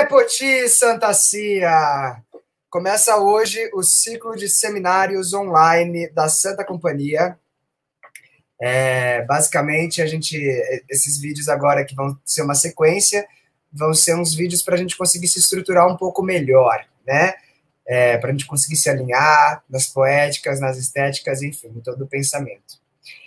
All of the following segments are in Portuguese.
Poti, Santa Cia! Começa hoje o ciclo de seminários online da Santa Companhia. Basicamente, esses vídeos agora que vão ser uma sequência, vão ser uns vídeos para a gente conseguir se estruturar um pouco melhor, né? Para a gente conseguir se alinhar nas poéticas, nas estéticas, enfim, em todo o pensamento.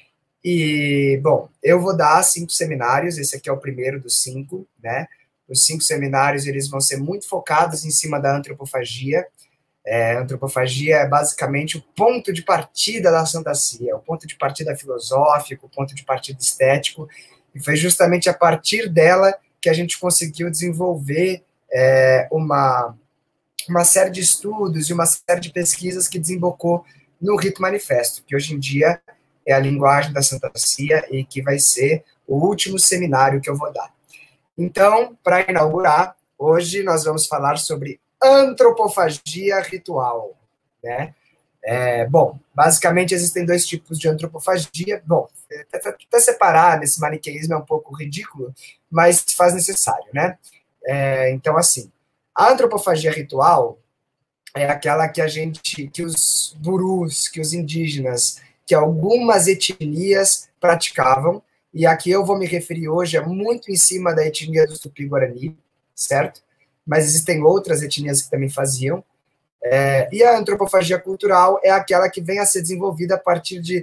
E, bom, eu vou dar 5 seminários, esse aqui é o primeiro dos 5, né? Os 5 seminários, eles vão ser muito focados em cima da antropofagia. A antropofagia é basicamente o ponto de partida da Santa Cia, o ponto de partida filosófico, o ponto de partida estético, e foi justamente a partir dela que a gente conseguiu desenvolver uma série de estudos e uma série de pesquisas que desembocou no Rito Manifesto, que hoje em dia é a linguagem da Santa Cia e que vai ser o último seminário que eu vou dar. Então, para inaugurar, hoje nós vamos falar sobre antropofagia ritual, né? Bom, basicamente existem 2 tipos de antropofagia. Bom, até separar nesse maniqueísmo é um pouco ridículo, mas se faz necessário, né? Então, assim, a antropofagia ritual é aquela que que os gurus, que os indígenas, que algumas etnias praticavam, e aqui eu vou me referir hoje muito em cima da etnia do Tupi-Guarani, certo? Mas existem outras etnias que também faziam. E a antropofagia cultural é aquela que vem a ser desenvolvida a partir de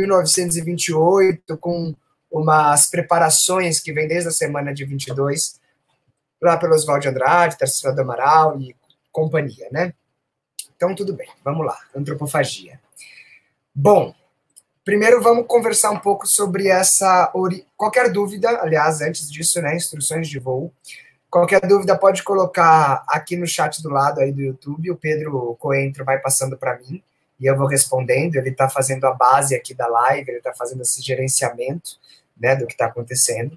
1928, com umas preparações que vêm desde a semana de 22, lá pelo Oswald de Andrade, Tarsila do Amaral e companhia, né? Então, tudo bem, vamos lá, antropofagia. Bom, primeiro vamos conversar um pouco sobre qualquer dúvida, aliás, antes disso, né, instruções de voo. Qualquer dúvida pode colocar aqui no chat do lado aí do YouTube, o Pedro Coentro vai passando para mim e eu vou respondendo, ele está fazendo a base aqui da live, ele está fazendo esse gerenciamento, né, do que está acontecendo.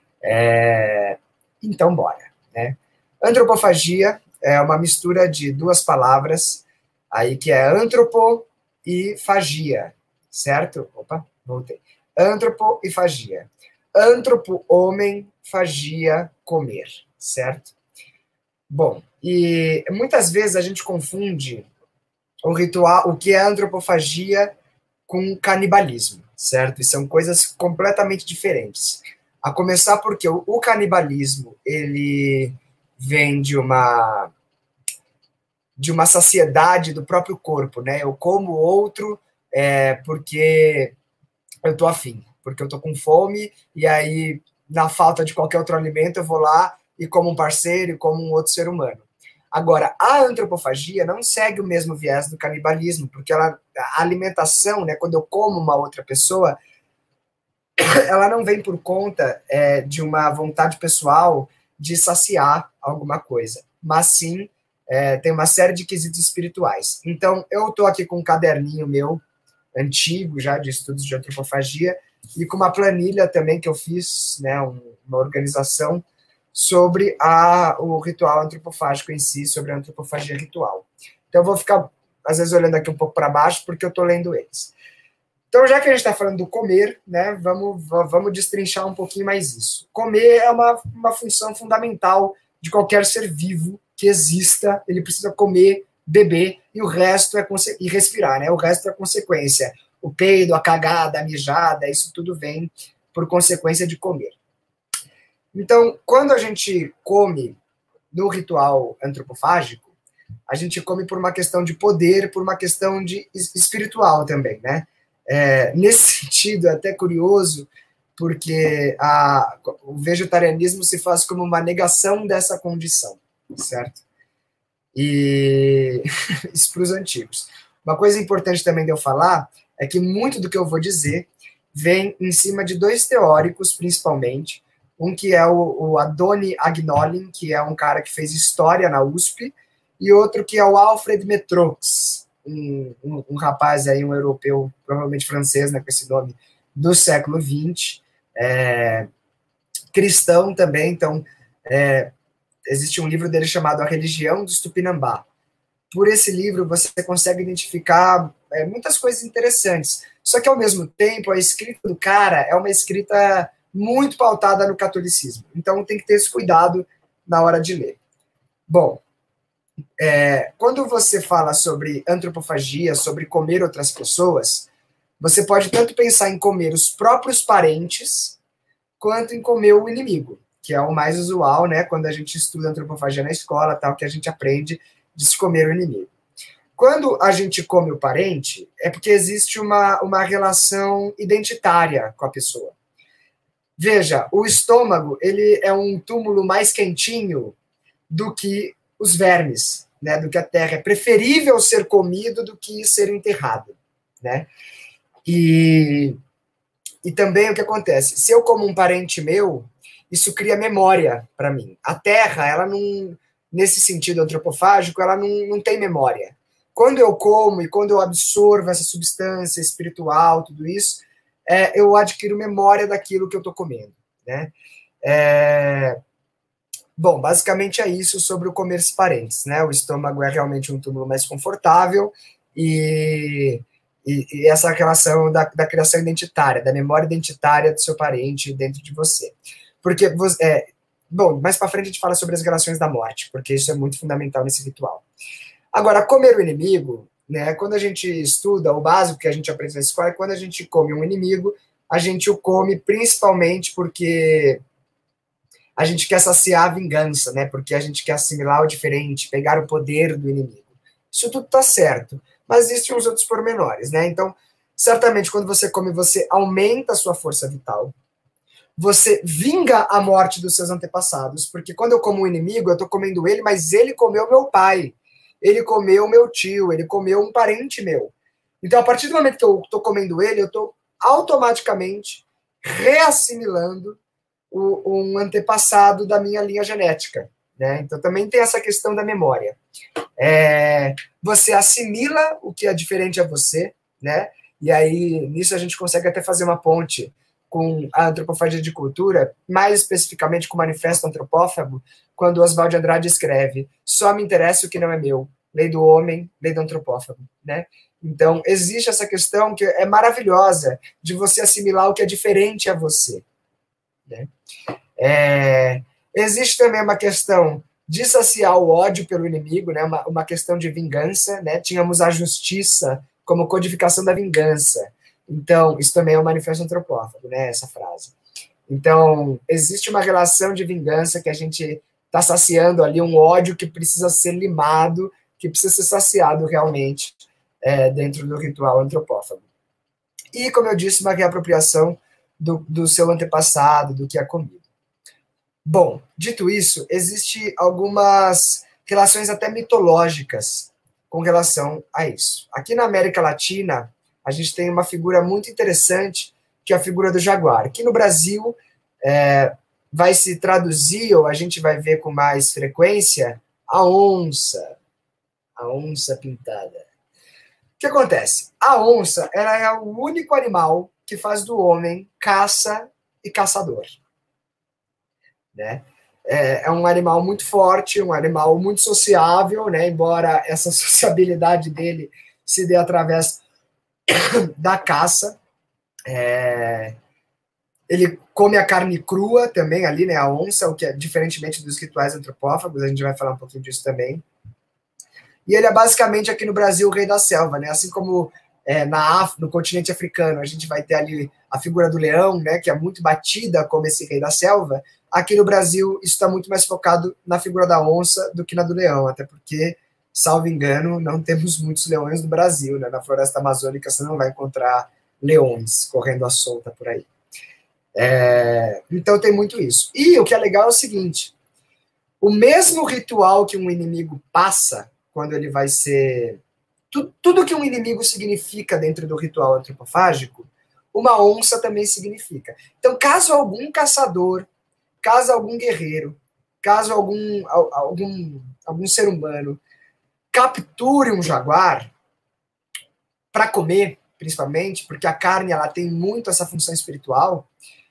Então, bora, né? Antropofagia é uma mistura de 2 palavras, aí que é antropo e fagia, certo? Opa, voltei. Antropo e fagia. Antropo, homem, fagia, comer, certo? Bom, e muitas vezes a gente confunde o ritual, o que é antropofagia com canibalismo, certo? E são coisas completamente diferentes. A começar porque o canibalismo, ele vem de uma saciedade do próprio corpo, né? Eu como outro porque eu tô afim, porque eu tô com fome, e aí, na falta de qualquer outro alimento, eu vou lá e como um parceiro, e como um outro ser humano. Agora, a antropofagia não segue o mesmo viés do canibalismo, porque a alimentação, né, quando eu como uma outra pessoa, ela não vem por conta de uma vontade pessoal de saciar alguma coisa, mas sim tem uma série de quesitos espirituais. Então, eu estou aqui com um caderninho meu, antigo já, de estudos de antropofagia, e com uma planilha também que eu fiz, né, uma organização sobre o ritual antropofágico em si, sobre a antropofagia ritual. Então, eu vou ficar, às vezes, olhando aqui um pouco para baixo, porque eu estou lendo eles. Então, já que a gente está falando do comer, né, vamos destrinchar um pouquinho mais isso. Comer é uma função fundamental de qualquer ser vivo que exista, ele precisa comer, beber, e o resto e respirar, né? O resto é consequência. O peido, a cagada, a mijada, isso tudo vem por consequência de comer. Então, quando a gente come no ritual antropofágico, a gente come por uma questão de poder, por uma questão de espiritual também, né? Nesse sentido, é até curioso, porque o vegetarianismo se faz como uma negação dessa condição, certo? E isso para os antigos. Uma coisa importante também de eu falar é que muito do que eu vou dizer vem em cima de 2 teóricos, principalmente. Um que é o Adoni Agnolin, que é um cara que fez história na USP, e outro que é o Alfred Metroux, um rapaz aí, um europeu, provavelmente francês, né, com esse nome, do século XX, cristão também. Então, existe um livro dele chamado A Religião dos Tupinambá. Por esse livro, você consegue identificar muitas coisas interessantes. Só que, ao mesmo tempo, a escrita do cara é uma escrita muito pautada no catolicismo. Então, tem que ter esse cuidado na hora de ler. Bom, quando você fala sobre antropofagia, sobre comer outras pessoas, você pode tanto pensar em comer os próprios parentes, quanto em comer o inimigo, que é o mais usual, né? Quando a gente estuda antropofagia na escola, tal, que a gente aprende de se comer o inimigo. Quando a gente come o parente, é porque existe uma relação identitária com a pessoa. Veja, o estômago, ele é um túmulo mais quentinho do que os vermes, né? Do que a terra. É preferível ser comido do que ser enterrado, né? E também o que acontece? Se eu como um parente meu, isso cria memória para mim. A terra, ela não, nesse sentido antropofágico, ela não tem memória. Quando eu como e quando eu absorvo essa substância espiritual, tudo isso, eu adquiro memória daquilo que eu estou comendo, né? Bom, basicamente é isso sobre o comer parentes, né? O estômago é realmente um túmulo mais confortável e essa relação da criação identitária, da memória identitária do seu parente dentro de você. Porque, bom, mais para frente a gente fala sobre as relações da morte, porque isso é muito fundamental nesse ritual. Agora, comer o inimigo, né? Quando a gente estuda, o básico que a gente aprende na escola é quando a gente come um inimigo, a gente o come principalmente porque a gente quer saciar a vingança, né? Porque a gente quer assimilar o diferente, pegar o poder do inimigo. Isso tudo está certo, mas existem uns outros pormenores, né? Então, certamente, quando você come, você aumenta a sua força vital, você vinga a morte dos seus antepassados, porque quando eu como um inimigo, eu estou comendo ele, mas ele comeu meu pai, ele comeu meu tio, ele comeu um parente meu. Então, a partir do momento que eu estou comendo ele, eu estou automaticamente reassimilando um antepassado da minha linha genética, né? Então também tem essa questão da memória. Você assimila o que é diferente a você, né? E aí nisso a gente consegue até fazer uma ponte com a antropofagia de cultura, mais especificamente com o Manifesto Antropófago, quando Oswald de Andrade escreve: só me interessa o que não é meu, lei do homem, lei do antropófago, né? Então existe essa questão que é maravilhosa de você assimilar o que é diferente a você, né? Existe também uma questão de saciar o ódio pelo inimigo, né? Uma questão de vingança, né? Tínhamos a justiça como codificação da vingança. Então, isso também é um manifesto antropófago, né? Essa frase. Então, existe uma relação de vingança que a gente está saciando ali, um ódio que precisa ser limado, que precisa ser saciado realmente dentro do ritual antropófago. E, como eu disse, uma reapropriação do seu antepassado, do que é comido. Bom, dito isso, existem algumas relações até mitológicas com relação a isso. Aqui na América Latina, a gente tem uma figura muito interessante, que é a figura do jaguar. Aqui no Brasil, vai se traduzir, ou a gente vai ver com mais frequência, a onça pintada. O que acontece? A onça, ela é o único animal que faz do homem caça e caçador, né? É um animal muito forte, um animal muito sociável, né? Embora essa sociabilidade dele se dê através da caça. Ele come a carne crua também ali, né? A onça, o que é diferentemente dos rituais antropófagos, a gente vai falar um pouquinho disso também. E ele é basicamente aqui no Brasil o rei da selva, né? Assim como no continente africano a gente vai ter ali a figura do leão, né? Que é muito batida como esse rei da selva. Aqui no Brasil isso está muito mais focado na figura da onça do que na do leão, até porque, salvo engano, não temos muitos leões no Brasil, né? Na floresta amazônica você não vai encontrar leões correndo à solta por aí. Então tem muito isso. E o que é legal é o seguinte: o mesmo ritual que um inimigo passa quando ele vai ser... Tudo que um inimigo significa dentro do ritual antropofágico, uma onça também significa. Então, caso algum caçador, caso algum guerreiro, caso algum ser humano capture um jaguar para comer, principalmente, porque a carne ela tem muito essa função espiritual,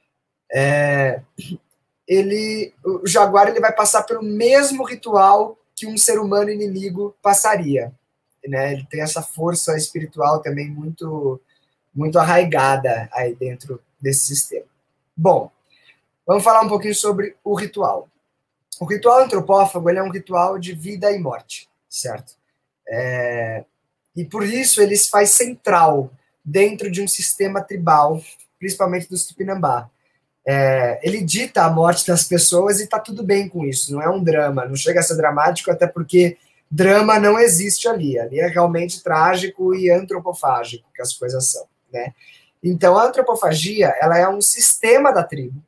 o jaguar ele vai passar pelo mesmo ritual que um ser humano inimigo passaria, né? Ele tem essa força espiritual também muito, muito arraigada aí dentro desse sistema. Bom, vamos falar um pouquinho sobre o ritual. O ritual antropófago ele é um ritual de vida e morte, certo? E por isso ele se faz central dentro de um sistema tribal, principalmente dos Tupinambá. Ele dita a morte das pessoas e está tudo bem com isso, não é um drama, não chega a ser dramático, até porque drama não existe ali é realmente trágico e antropofágico que as coisas são, né? Então, a antropofagia, ela é um sistema da tribo.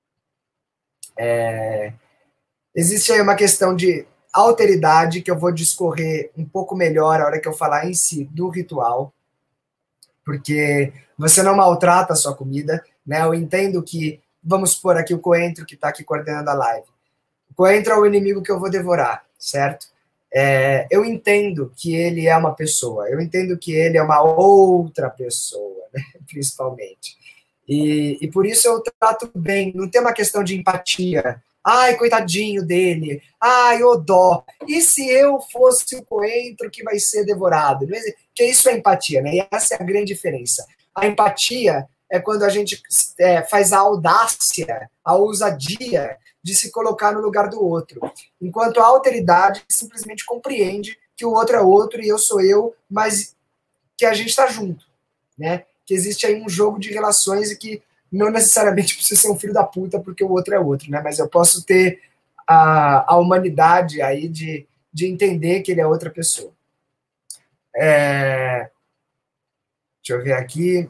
Existe aí uma questão de alteridade que eu vou discorrer um pouco melhor a hora que eu falar em si do ritual, porque você não maltrata a sua comida, né? Eu entendo que, vamos supor aqui o coentro que está aqui coordenando a live. O coentro é o inimigo que eu vou devorar, certo? Eu entendo que ele é uma pessoa, eu entendo que ele é uma outra pessoa, né? Principalmente. E por isso eu trato bem, não tem uma questão de empatia. Ai, coitadinho dele. Ai, ô dó. E se eu fosse o coentro que vai ser devorado? Porque isso é empatia, né? E essa é a grande diferença. A empatia é quando a gente faz a audácia, a ousadia de se colocar no lugar do outro. Enquanto a alteridade simplesmente compreende que o outro é outro e eu sou eu, mas que a gente está junto, né? Que existe aí um jogo de relações e que não necessariamente precisa ser um filho da puta porque o outro é outro, né? Mas eu posso ter a humanidade aí de entender que ele é outra pessoa. Deixa eu ver aqui.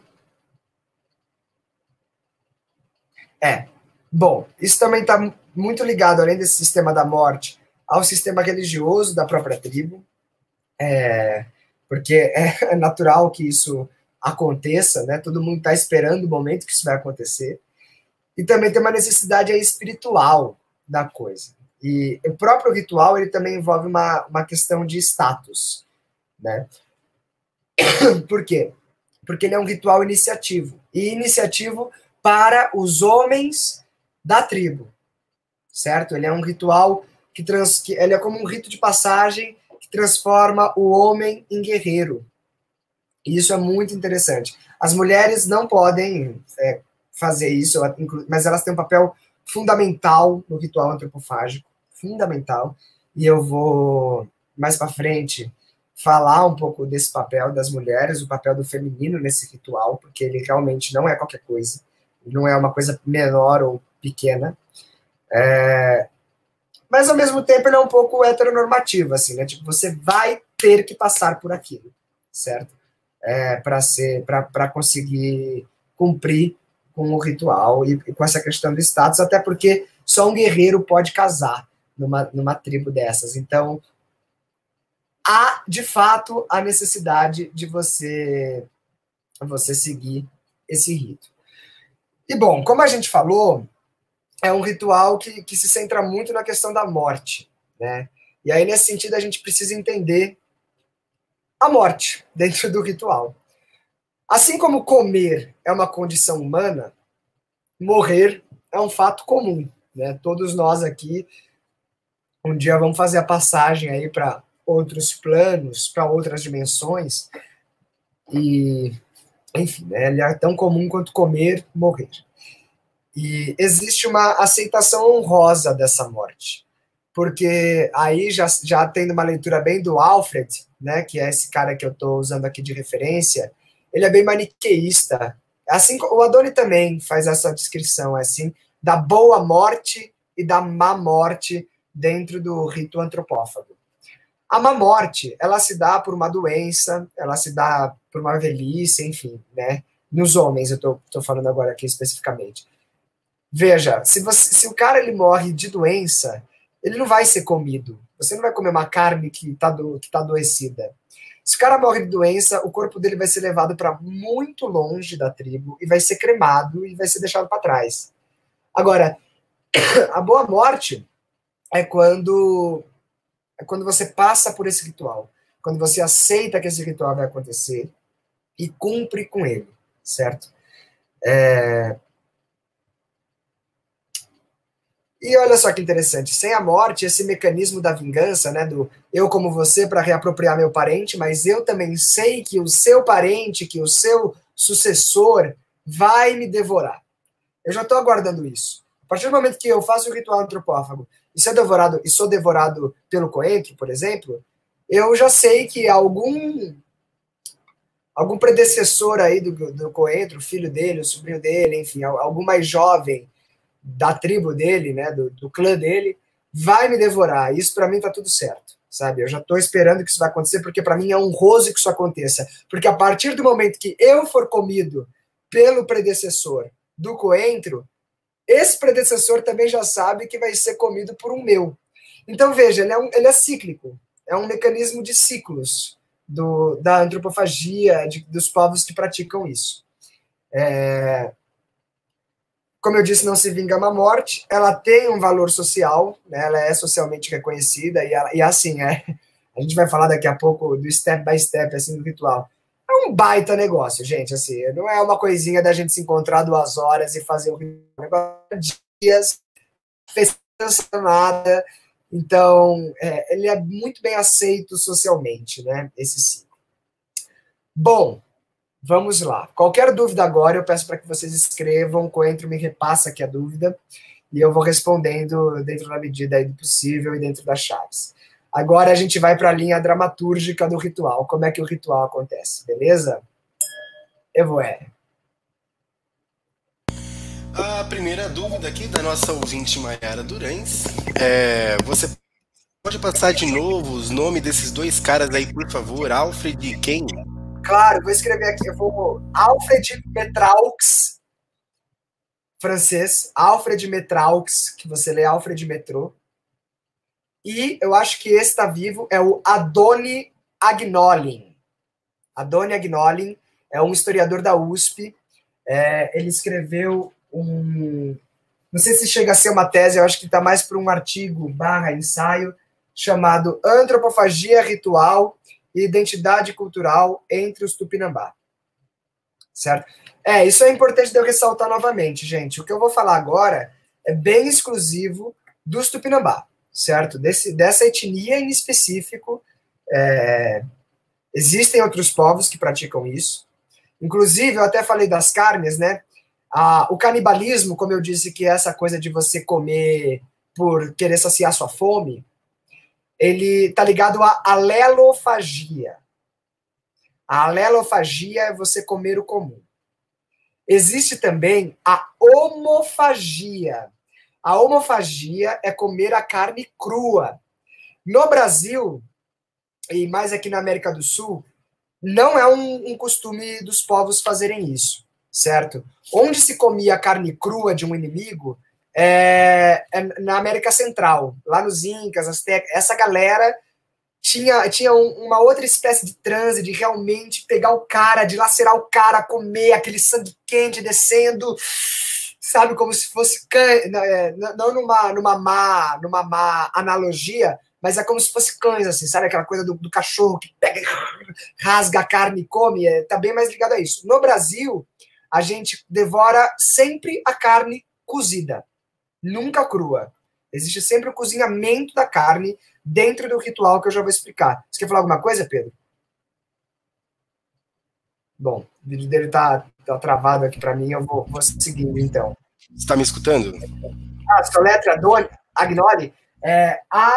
Bom, isso também está muito ligado, além desse sistema da morte, ao sistema religioso da própria tribo, porque é natural que isso aconteça, né? Todo mundo está esperando o momento que isso vai acontecer. E também tem uma necessidade aí espiritual da coisa. E o próprio ritual ele também envolve uma questão de status, né? Por quê? Porque ele é um ritual iniciativo. E iniciativo para os homens da tribo, certo? Ele é um ritual que ele é como um rito de passagem que transforma o homem em guerreiro. E isso é muito interessante. As mulheres não podem fazer isso, mas elas têm um papel fundamental no ritual antropofágico, fundamental. E eu vou, mais para frente, falar um pouco desse papel das mulheres, o papel do feminino nesse ritual, porque ele realmente não é qualquer coisa, não é uma coisa menor ou pequena. Mas, ao mesmo tempo, ele é um pouco heteronormativo, assim, né? Tipo, você vai ter que passar por aquilo, certo? Para conseguir cumprir com o ritual e com essa questão do status, até porque só um guerreiro pode casar numa tribo dessas. Então, há, de fato, a necessidade de você seguir esse rito. E, bom, como a gente falou, é um ritual que se centra muito na questão da morte, né? E aí, nesse sentido, a gente precisa entender a morte dentro do ritual. Assim como comer é uma condição humana, morrer é um fato comum, né? Todos nós aqui, um dia vamos fazer a passagem aí para outros planos, para outras dimensões, e, enfim, né? Ele é tão comum quanto comer, morrer. E existe uma aceitação honrosa dessa morte, porque aí já tendo uma leitura bem do Alfred, né, que é esse cara que eu estou usando aqui de referência, ele é bem maniqueísta. Assim, o Adorno também faz essa descrição assim da boa morte e da má morte dentro do rito antropófago. A má morte, ela se dá por uma doença, ela se dá por uma velhice, enfim, né? Nos homens, eu estou falando agora aqui especificamente. Veja, se o cara ele morre de doença, ele não vai ser comido. Você não vai comer uma carne que tá adoecida. Se o cara morre de doença, o corpo dele vai ser levado para muito longe da tribo e vai ser cremado e vai ser deixado para trás. Agora, a boa morte é quando você passa por esse ritual, quando você aceita que esse ritual vai acontecer e cumpre com ele, certo? E olha só que interessante, sem a morte, esse mecanismo da vingança, né, do eu como você para reapropriar meu parente, mas eu também sei que o seu parente, que o seu sucessor vai me devorar. Eu já estou aguardando isso. A partir do momento que eu faço o ritual antropófago e sou devorado pelo coentro, por exemplo, eu já sei que algum predecessor aí do coentro, o filho dele, o sobrinho dele, enfim, algum mais jovem da tribo dele, né, do clã dele, vai me devorar. Isso para mim tá tudo certo, sabe? Eu já tô esperando que isso vai acontecer, porque para mim é honroso que isso aconteça. Porque a partir do momento que eu for comido pelo predecessor do coentro, esse predecessor também já sabe que vai ser comido por um meu. Então, veja, ele é cíclico. É um mecanismo de ciclos da antropofagia, dos povos que praticam isso. Como eu disse, não se vinga uma morte. Ela tem um valor social, né? Ela é socialmente reconhecida, e assim, a gente vai falar daqui a pouco do step by step, assim, do ritual. É um baita negócio, gente, assim, não é uma coisinha da gente se encontrar 2 horas e fazer um negócio de dias, fez nada. Então, ele é muito bem aceito socialmente, né, esse ciclo. Bom, vamos lá. Qualquer dúvida agora, eu peço para que vocês escrevam, o Coentro me repassa aqui a dúvida, e eu vou respondendo dentro da medida aí do possível e dentro das chaves. Agora a gente vai para a linha dramatúrgica do ritual. Como é que o ritual acontece, beleza? Evoé. A primeira dúvida aqui da nossa ouvinte Maiara Durães você pode passar de novo os nomes desses 2 caras aí, por favor? Alfred e quem? Claro, vou escrever aqui. Eu vou. Alfred Metraux, francês. Alfred Metraux, que você lê Alfred Metrô. E eu acho que esse está vivo, é o Adoni Agnolin. Adoni Agnolin é um historiador da USP. Ele escreveu um. Não sei se chega a ser uma tese, eu acho que está mais para um artigo / ensaio chamado Antropofagia Ritual e Identidade Cultural entre os Tupinambá. Certo? Isso é importante de eu ressaltar novamente, gente. O que eu vou falar agora é bem exclusivo dos Tupinambá, certo? Dessa etnia em específico. Existem outros povos que praticam isso. Inclusive, eu até falei das carnes, né? O canibalismo, como eu disse, que é essa coisa de você comer por querer saciar sua fome, ele está ligado à alelofagia. A alelofagia é você comer o comum. Existe também a homofagia. A homofagia é comer a carne crua. No Brasil, e mais aqui na América do Sul, não é um costume dos povos fazerem isso, certo? Onde se comia a carne crua de um inimigo é na América Central, lá nos Incas, Aztecas. Essa galera tinha uma outra espécie de transe, de realmente pegar o cara, de lacerar o cara, comer aquele sangue quente descendo, sabe, como se fosse não numa má analogia, mas é como se fosse cães, assim, sabe, aquela coisa do cachorro que pega, rasga a carne e come, tá bem mais ligado a isso. No Brasil, a gente devora sempre a carne cozida, nunca crua. Existe sempre o cozinhamento da carne dentro do ritual que eu já vou explicar. Você quer falar alguma coisa, Pedro? Bom, o vídeo dele tá travado aqui para mim, eu vou seguindo, então. Você está me escutando? Sua letra, Agnoli, é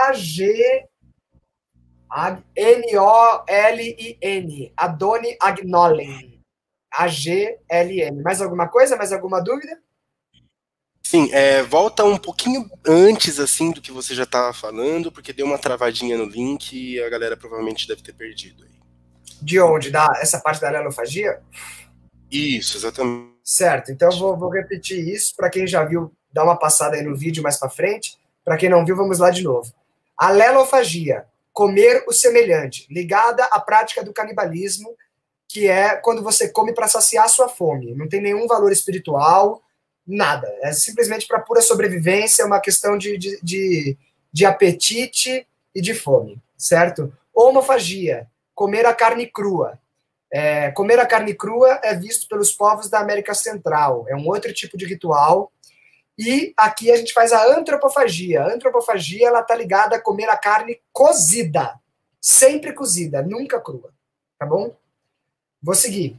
A-G-N-O-L-I-N. Adoni Agnolin. A-G-L-N. Mais alguma coisa? Mais alguma dúvida? Sim, volta um pouquinho antes, assim, do que você já estava falando, porque deu uma travadinha no link e a galera provavelmente deve ter perdido aí. De onde? Essa parte da alelofagia? Isso, exatamente. Certo, então eu vou repetir isso para quem já viu, dá uma passada aí no vídeo mais para frente. Para quem não viu, vamos lá de novo. Alelofagia, comer o semelhante, ligada à prática do canibalismo, que é quando você come para saciar a sua fome. Não tem nenhum valor espiritual, nada. É simplesmente para pura sobrevivência, é uma questão de apetite e de fome, certo? Homofagia, comer a carne crua. Comer a carne crua é visto pelos povos da América Central. É um outro tipo de ritual. E aqui a gente faz a antropofagia. A antropofagia está ligada a comer a carne cozida. Sempre cozida, nunca crua. Tá bom? Vou seguir.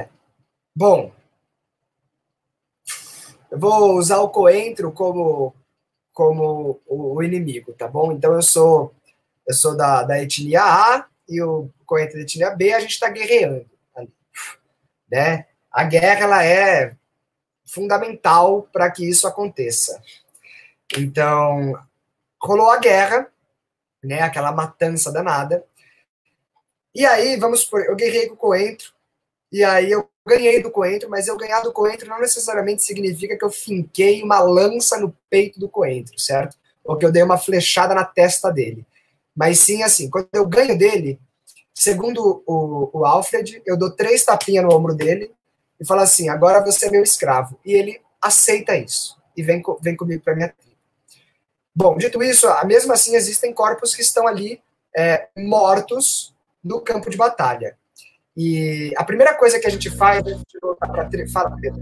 Bom, eu vou usar o coentro como como o inimigo, tá bom? Então eu sou da etnia A e o coentro da etnia B, a gente está guerreando ali, né? A guerra, ela é fundamental para que isso aconteça. Então, rolou a guerra, né? Aquela matança danada. E aí, vamos supor, eu guerrei com o coentro, e aí eu ganhei do coentro, mas eu ganhar do coentro não necessariamente significa que eu finquei uma lança no peito do coentro, certo? Ou que eu dei uma flechada na testa dele. Mas sim, assim, quando eu ganho dele, segundo o Alfred, eu dou 3 tapinhas no ombro dele e falo assim, agora você é meu escravo. E ele aceita isso e vem comigo para minha tribo. Bom, dito isso, mesmo assim existem corpos que estão ali mortos no campo de batalha. E a primeira coisa que a gente faz é voltar para tribo. Fala, Pedro.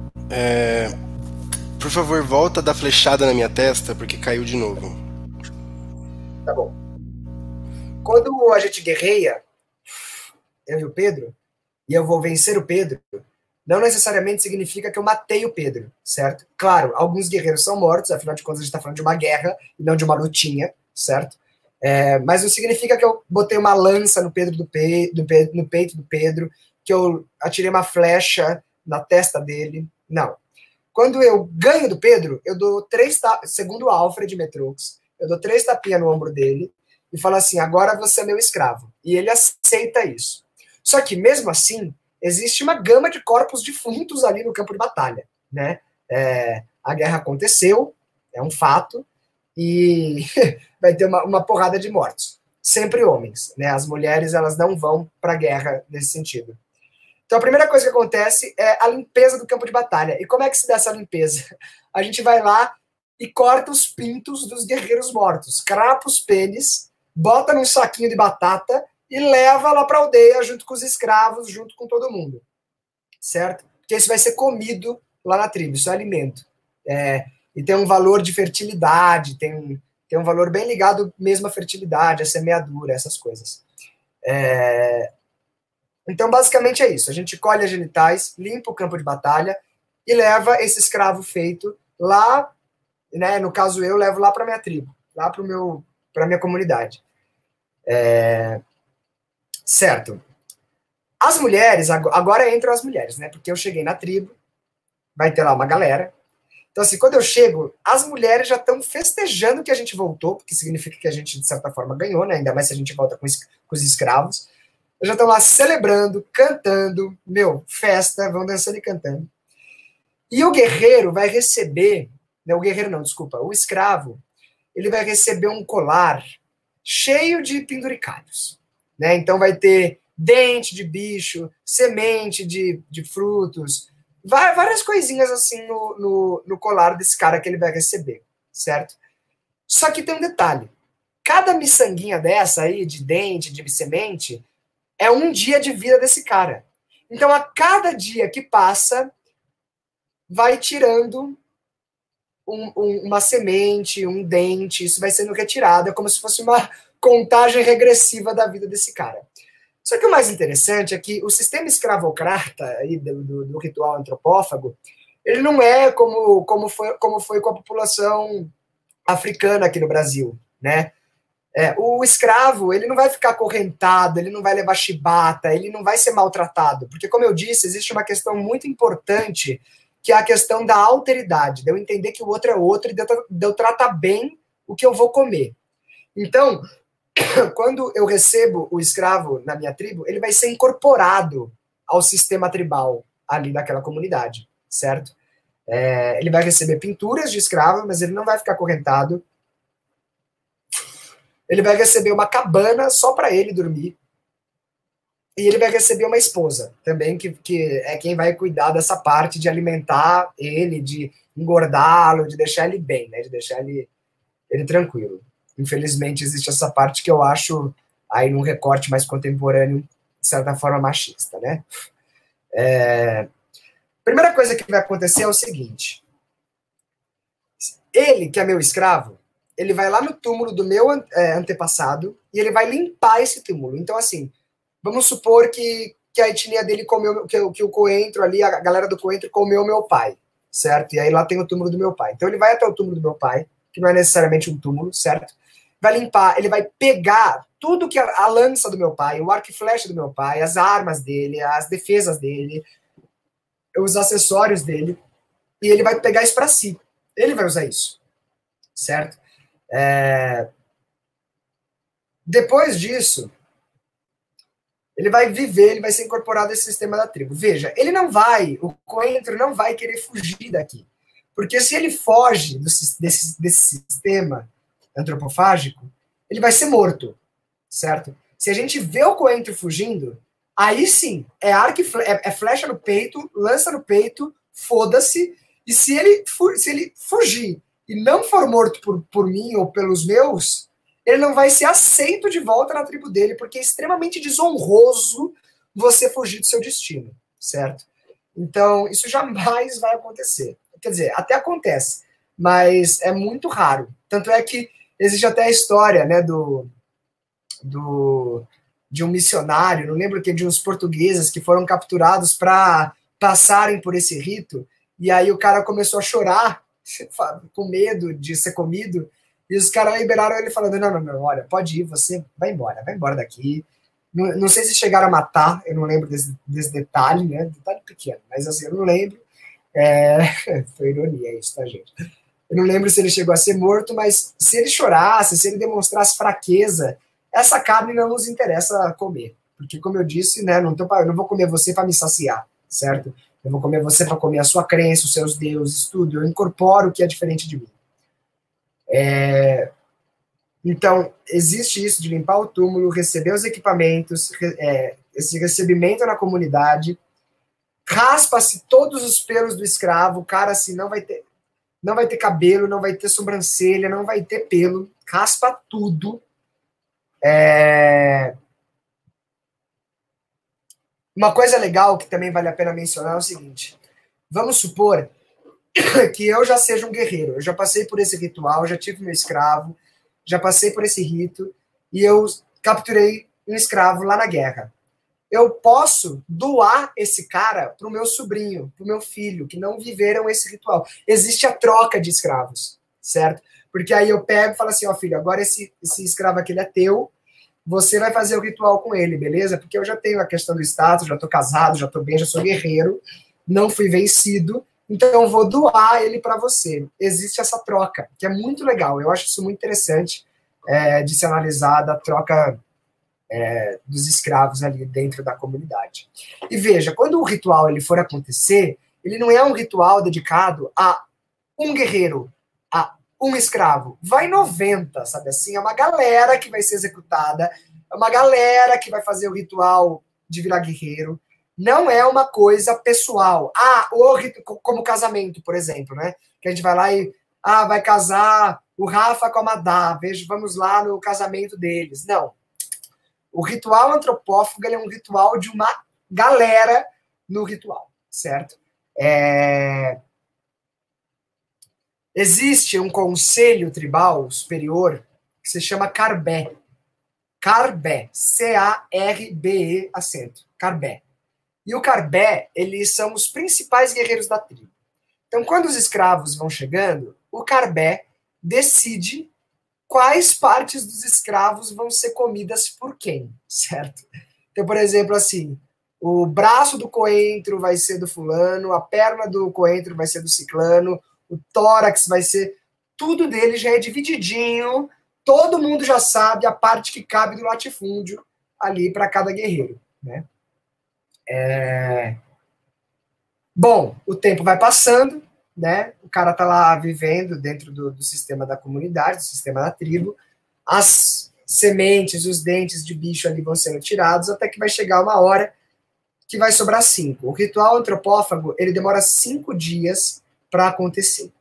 Por favor, volta da flechada na minha testa, porque caiu de novo. Tá bom. Quando a gente guerreia, eu e o Pedro, e eu vou vencer o Pedro, não necessariamente significa que eu matei o Pedro, certo? Claro, alguns guerreiros são mortos, afinal de contas a gente está falando de uma guerra e não de uma lutinha, certo? Mas não significa que eu botei uma lança no peito do Pedro, que eu atirei uma flecha na testa dele, não. Quando eu ganho do Pedro, eu dou 3 tapas, segundo o Alfred Metrux, eu dou 3 tapinhas no ombro dele e falo assim, agora você é meu escravo. E ele aceita isso. Só que, mesmo assim, existe uma gama de corpos defuntos ali no campo de batalha, né? A guerra aconteceu, é um fato, e vai ter uma porrada de mortos. Sempre homens, né? As mulheres, elas não vão para a guerra nesse sentido. Então, a primeira coisa que acontece é a limpeza do campo de batalha. E como é que se dá essa limpeza? A gente vai lá e corta os pintos dos guerreiros mortos, crapa os pênis, bota num saquinho de batata e leva lá para a aldeia junto com os escravos, junto com todo mundo. Certo? Porque isso vai ser comido lá na tribo, isso é alimento. E tem um valor de fertilidade, tem um valor bem ligado mesmo à fertilidade, à semeadura, essas coisas. Então, basicamente é isso. A gente colhe as genitais, limpa o campo de batalha e leva esse escravo feito lá, né? No caso, eu levo lá para minha tribo, lá para minha comunidade. Certo. As mulheres, agora entram as mulheres, né? Porque eu cheguei na tribo, vai ter lá uma galera. Então, assim, quando eu chego, as mulheres já estão festejando que a gente voltou, porque significa que a gente, de certa forma, ganhou, né? Ainda mais se a gente volta com os escravos. Já estão lá celebrando, cantando, festa, vão dançando e cantando. E o guerreiro vai receber, não, o guerreiro não, desculpa, o escravo, ele vai receber um colar cheio de penduricalhos, né? Então vai ter dente de bicho, semente de frutos, várias coisinhas assim no colar desse cara que ele vai receber, certo? Só que tem um detalhe, cada miçanguinha dessa aí, de dente, de semente, é um dia de vida desse cara. Então, a cada dia que passa, vai tirando uma semente, um dente, isso vai sendo retirado, é como se fosse uma contagem regressiva da vida desse cara. Só que o mais interessante é que o sistema escravocrata aí do ritual antropófago, ele não é como foi com a população africana aqui no Brasil, né? O escravo, ele não vai ficar acorrentado, ele não vai levar chibata, ele não vai ser maltratado, porque, como eu disse, existe uma questão muito importante, que é a questão da alteridade, de eu entender que o outro é outro e de eu tratar bem o que eu vou comer. Então, quando eu recebo o escravo na minha tribo, ele vai ser incorporado ao sistema tribal ali daquela comunidade, certo? Ele vai receber pinturas de escravo, mas ele não vai ficar acorrentado. Ele vai receber uma cabana só para ele dormir. E ele vai receber uma esposa também, que é quem vai cuidar dessa parte de alimentar ele, de engordá-lo, de deixar ele bem, né? De deixar ele tranquilo. Infelizmente, existe essa parte que eu acho, aí num recorte mais contemporâneo, de certa forma machista, né? Primeira coisa que vai acontecer é o seguinte. Ele, que é meu escravo, ele vai lá no túmulo do meu antepassado e ele vai limpar esse túmulo. Então, assim, vamos supor que a etnia dele comeu, que o coentro ali, a galera do coentro comeu meu pai, certo? E aí lá tem o túmulo do meu pai. Então ele vai até o túmulo do meu pai, que não é necessariamente um túmulo, certo? Vai limpar, ele vai pegar tudo que a lança do meu pai, o arco e flecha do meu pai, as armas dele, as defesas dele, os acessórios dele, e ele vai pegar isso para si. Ele vai usar isso, certo? Depois disso, ele vai viver, ele vai ser incorporado a esse sistema da tribo. Veja, o coentro não vai querer fugir daqui. Porque se ele foge desse sistema antropofágico, ele vai ser morto, certo? Se a gente vê o coentro fugindo, aí sim, é flecha no peito, lança no peito, foda-se, e se ele fugir e não for morto por mim ou pelos meus, ele não vai ser aceito de volta na tribo dele, porque é extremamente desonroso você fugir do seu destino, certo? Então, isso jamais vai acontecer. Quer dizer, até acontece, mas é muito raro. Tanto é que existe até a história, né, de um missionário, não lembro que, de uns portugueses que foram capturados para passarem por esse rito, e aí o cara começou a chorar, com medo de ser comido, e os caras liberaram ele falando, não, olha, pode ir, você vai embora daqui. Não sei se chegaram a matar, eu não lembro desse detalhe, né, detalhe pequeno, mas assim, eu não lembro. Foi ironia isso, tá, gente? Eu não lembro se ele chegou a ser morto, mas se ele chorasse, se ele demonstrasse fraqueza, essa carne não nos interessa comer. Porque, como eu disse, né, eu não vou comer você para me saciar, certo? Eu vou comer você para comer a sua crença, os seus deuses, tudo. Eu incorporo o que é diferente de mim. Então, existe isso de limpar o túmulo, receber os equipamentos, esse recebimento na comunidade, raspa-se todos os pelos do escravo, o cara assim não vai ter cabelo, não vai ter sobrancelha, não vai ter pelo, raspa tudo. Uma coisa legal que também vale a pena mencionar é o seguinte: vamos supor que eu já seja um guerreiro, eu já passei por esse ritual, já tive meu escravo, já passei por esse rito, e eu capturei um escravo lá na guerra. Eu posso doar esse cara para o meu sobrinho, para o meu filho, que não viveram esse ritual. Existe a troca de escravos, certo? Porque aí eu pego e falo assim, ó filho, agora esse escravo aqui ele é teu, você vai fazer o ritual com ele, beleza? Porque eu já tenho a questão do status, já estou casado, já estou bem, já sou guerreiro, não fui vencido, então eu vou doar ele para você. Existe essa troca, que é muito legal. Eu acho isso muito interessante de se analisar da troca dos escravos ali dentro da comunidade. E veja, quando o ritual ele for acontecer, ele não é um ritual dedicado a um guerreiro, a um escravo. Vai 90, sabe assim? É uma galera que vai ser executada, é uma galera que vai fazer o ritual de virar guerreiro. Não é uma coisa pessoal. Como casamento, por exemplo, né? Que a gente vai lá e vai casar o Rafa com a Madá, vamos lá no casamento deles. Não. O ritual antropófago é um ritual de uma galera no ritual, certo? Existe um conselho tribal superior que se chama Carbé. Carbé, C-A-R-B-E, acento, Carbé. E o Carbé, eles são os principais guerreiros da tribo. Então, quando os escravos vão chegando, o Carbé decide quais partes dos escravos vão ser comidas por quem, certo? Então, por exemplo, assim, o braço do coentro vai ser do fulano, a perna do coentro vai ser do ciclano, o tórax vai ser... Tudo dele já é divididinho, todo mundo já sabe a parte que cabe do latifúndio ali para cada guerreiro, né? Bom, o tempo vai passando, né? O cara tá lá vivendo dentro do sistema da comunidade, do sistema da tribo, as sementes, os dentes de bicho ali vão sendo tirados, até que vai chegar uma hora que vai sobrar 5. O ritual antropófago, ele demora 5 dias para acontecer.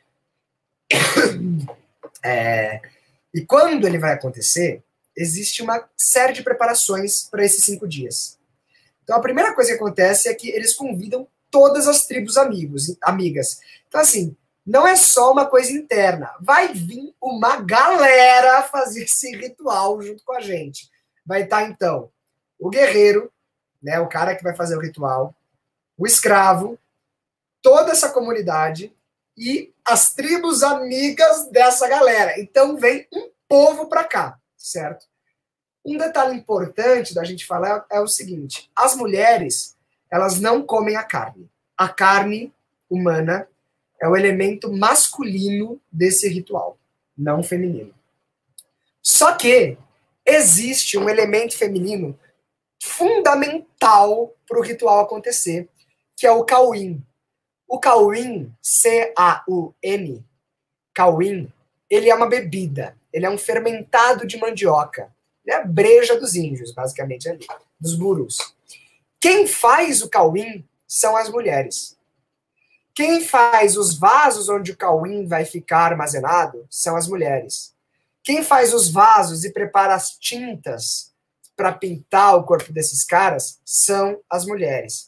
E quando ele vai acontecer, existe uma série de preparações para esses 5 dias. Então, a primeira coisa que acontece é que eles convidam todas as tribos amigas. Então, assim, não é só uma coisa interna. Vai vir uma galera fazer esse ritual junto com a gente. Vai estar, então, o guerreiro, né, o cara que vai fazer o ritual, o escravo, toda essa comunidade e as tribos amigas dessa galera. Então vem um povo para cá, certo? Um detalhe importante da gente falar é o seguinte: as mulheres, elas não comem a carne. A carne humana é o elemento masculino desse ritual, não feminino. Só que existe um elemento feminino fundamental para o ritual acontecer, que é o Cauim. O Cauim, C-A-U-N, Cauim, ele é uma bebida, ele é um fermentado de mandioca. Ele é a breja dos índios, basicamente, ali, dos burus. Quem faz o Cauim são as mulheres. Quem faz os vasos onde o Cauim vai ficar armazenado são as mulheres. Quem faz os vasos e prepara as tintas para pintar o corpo desses caras são as mulheres.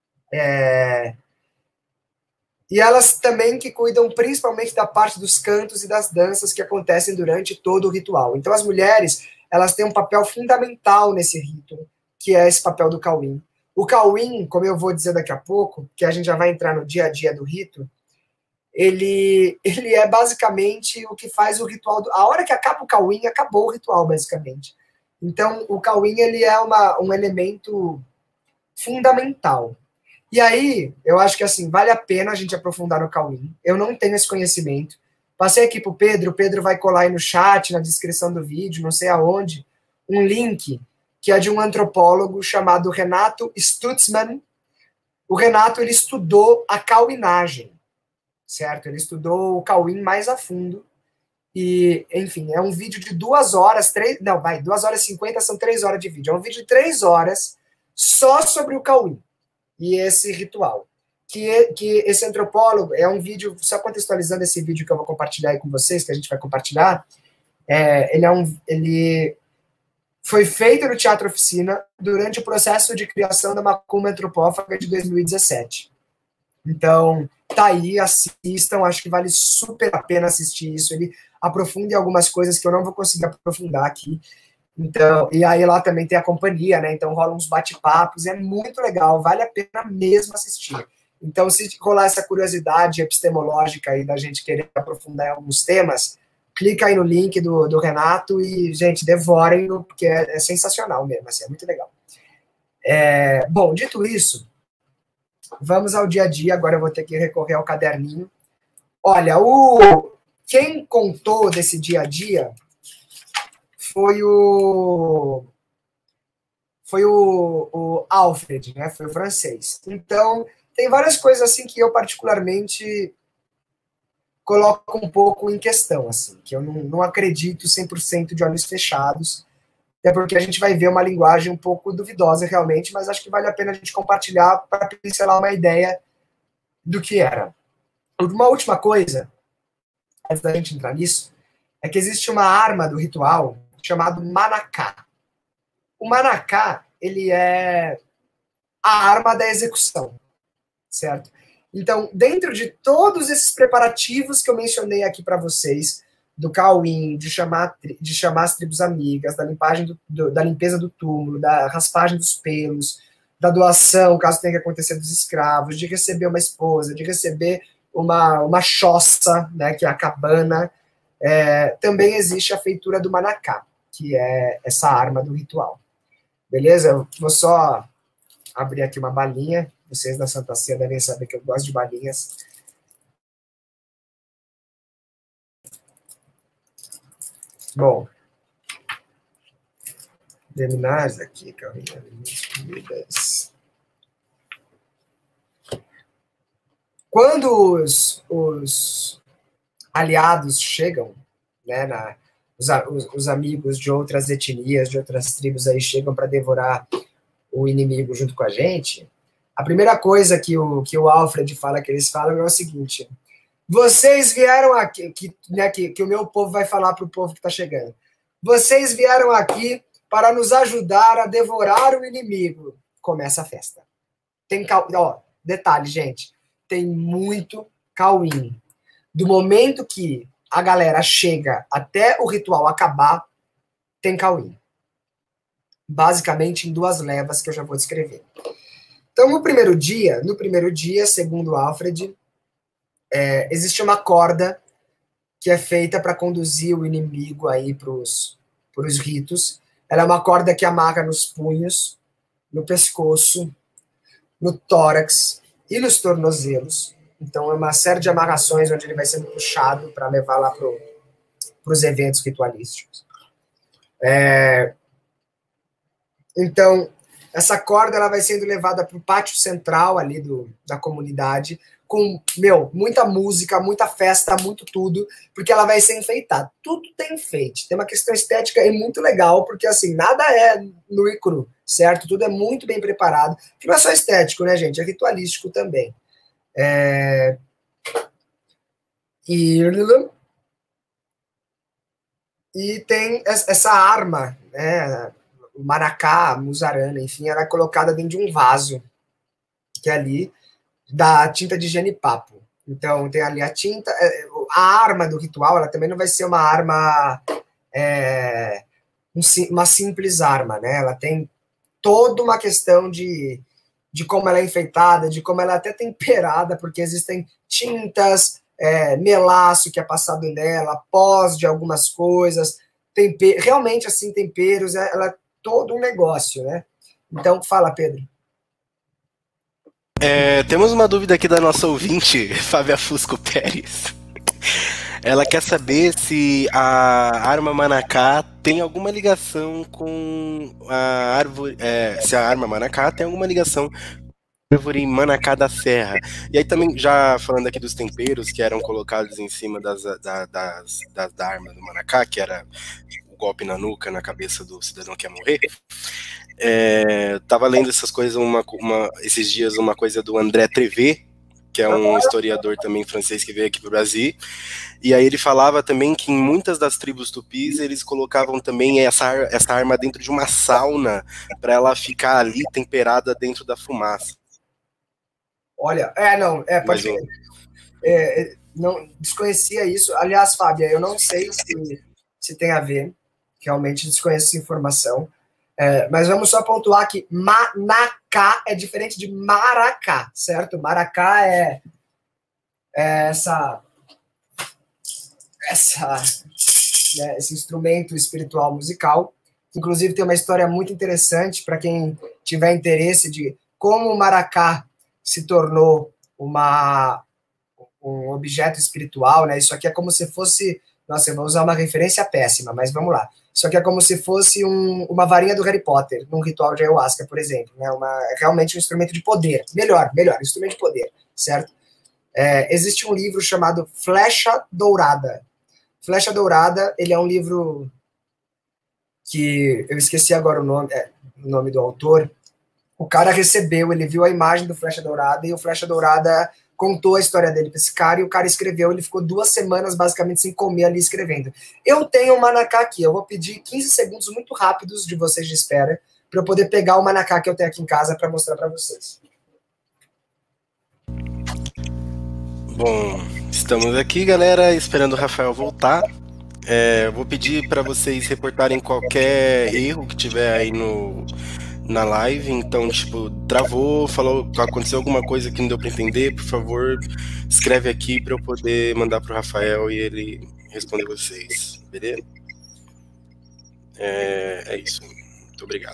E elas também que cuidam principalmente da parte dos cantos e das danças que acontecem durante todo o ritual. Então as mulheres, elas têm um papel fundamental nesse rito, que é esse papel do Cauim. O Cauim, como eu vou dizer daqui a pouco, que a gente já vai entrar no dia a dia do rito, ele é basicamente o que faz o ritual. A hora que acaba o Cauim, acabou o ritual, basicamente. Então, o Cauim, ele é um elemento fundamental. E aí, eu acho que assim, vale a pena a gente aprofundar no Cauim. Eu não tenho esse conhecimento. Passei aqui para o Pedro vai colar aí no chat, na descrição do vídeo, não sei aonde, um link que é de um antropólogo chamado Renato Stutzman. O Renato, ele estudou a cauinagem, certo? Ele estudou o Cauim mais a fundo. E, enfim, é um vídeo de 2 horas, 2 horas e 50, são 3 horas de vídeo. É um vídeo de 3 horas só sobre o Cauim e esse ritual. Que esse antropólogo, é um vídeo, só contextualizando esse vídeo que eu vou compartilhar aí com vocês, que a gente vai compartilhar, ele foi feito no Teatro Oficina durante o processo de criação da Macumba Antropófaga de 2017. Então, tá aí, assistam, acho que vale super a pena assistir isso. Ele aprofunda em algumas coisas que eu não vou conseguir aprofundar aqui. Então, e aí lá também tem a companhia, né? Então rola uns bate-papos, é muito legal, vale a pena mesmo assistir. Então, se rolar essa curiosidade epistemológica aí da gente querer aprofundar em alguns temas, clica aí no link do Renato e, gente, devorem-no, porque é sensacional mesmo, assim, é muito legal. Bom, dito isso, vamos ao dia a dia. Agora eu vou ter que recorrer ao caderninho. Olha, quem contou desse dia a dia foi o Alfred, né? Foi o francês. Então, tem várias coisas assim que eu particularmente coloco um pouco em questão, assim, que eu não acredito 100% de olhos fechados, até porque a gente vai ver uma linguagem um pouco duvidosa realmente, mas acho que vale a pena a gente compartilhar para pincelar uma ideia do que era. Uma última coisa, antes da gente entrar nisso, é que existe uma arma do ritual chamado manacá. O manacá, ele é a arma da execução, certo? Então, dentro de todos esses preparativos que eu mencionei aqui para vocês, do Cauim, de chamar as tribos amigas, da limpeza do túmulo, da raspagem dos pelos, da doação, caso tenha que acontecer dos escravos, de receber uma esposa, de receber uma choça, né, que é a cabana, também existe a feitura do manacá, que é essa arma do ritual. Beleza? Eu vou só abrir aqui uma balinha. Vocês da Santa Ceia devem saber que eu gosto de balinhas. Bom. Terminar aqui, Carolina. Quando os aliados chegam, né, os amigos de outras etnias, de outras tribos aí chegam para devorar o inimigo junto com a gente, a primeira coisa que o Alfred fala, que eles falam, é o seguinte: vocês vieram aqui, que o meu povo vai falar para o povo que está chegando, vocês vieram aqui para nos ajudar a devorar o inimigo. Começa a festa. Detalhe, gente, tem muito Cauim. Do momento que a galera chega até o ritual acabar, tem Cauim. Basicamente em 2 levas que eu já vou descrever. Então, no primeiro dia, segundo Alfred, existe uma corda que é feita para conduzir o inimigo aí para os ritos. Ela é uma corda que amarra nos punhos, no pescoço, no tórax e nos tornozelos. Então, é uma série de amarrações onde ele vai sendo puxado para levar lá para os eventos ritualísticos. Então, essa corda ela vai sendo levada para o pátio central ali da comunidade, com, muita música, muita festa, muito tudo, porque ela vai ser enfeitada. Tudo tem enfeite. Tem uma questão estética aí muito legal, porque, assim, nada é nu e cru, certo? Tudo é muito bem preparado, que não é só estético, né, gente? É ritualístico também. E tem essa arma, né, o maracá, a musarana, enfim, ela é colocada dentro de um vaso, que é ali, da tinta de genipapo. Então, tem ali a tinta, a arma do ritual, ela também não vai ser uma arma, uma simples arma, né? Ela tem toda uma questão de como ela é enfeitada, de como ela é até temperada, porque existem tintas, melaço que é passado nela, pós de algumas coisas, realmente, assim, temperos, ela é todo um negócio, né? Então, fala, Pedro. Temos uma dúvida aqui da nossa ouvinte, Fábia Fusco Pérez. Ela quer saber se a arma manacá tem alguma ligação com a árvore. Se a arma manacá tem alguma ligação com a árvore manacá da serra. E aí também, já falando aqui dos temperos que eram colocados em cima da arma do manacá, que era o golpe na nuca, na cabeça do cidadão que ia morrer. Tava lendo essas coisas esses dias, uma coisa do André Trevet, que é um historiador também francês que veio aqui para o Brasil, e aí ele falava também que em muitas das tribos tupis eles colocavam também essa arma dentro de uma sauna para ela ficar ali temperada dentro da fumaça. Olha, pode não desconhecia isso. Aliás, Fábia, eu não sei se tem a ver, realmente desconheço essa informação. Mas vamos só pontuar que manacá é diferente de maracá, certo? Maracá é esse instrumento espiritual musical. Inclusive tem uma história muito interessante para quem tiver interesse de como o maracá se tornou um objeto espiritual, né? Isso aqui é como se fosse... Nossa, eu vou usar uma referência péssima, mas vamos lá. Isso aqui é como se fosse uma varinha do Harry Potter, num ritual de ayahuasca, por exemplo. Né? Realmente um instrumento de poder. Melhor, instrumento de poder, certo? Existe um livro chamado Flecha Dourada. Flecha Dourada, ele é um livro que eu esqueci agora o nome do autor. O cara recebeu, ele viu a imagem do Flecha Dourada e o Flecha Dourada contou a história dele para esse cara, e o cara escreveu, ele ficou 2 semanas basicamente sem comer ali escrevendo. Eu tenho um manacá aqui, eu vou pedir 15 segundos muito rápidos de vocês de espera, para eu poder pegar o manacá que eu tenho aqui em casa para mostrar para vocês. Bom, estamos aqui, galera, esperando o Rafael voltar. Vou pedir para vocês reportarem qualquer erro que tiver aí na live, então, tipo, travou, aconteceu alguma coisa que não deu para entender, por favor, escreve aqui para eu poder mandar pro Rafael e ele responder vocês, beleza? É isso, muito obrigado.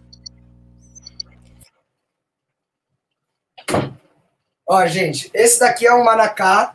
Ó, gente, esse daqui é um manacá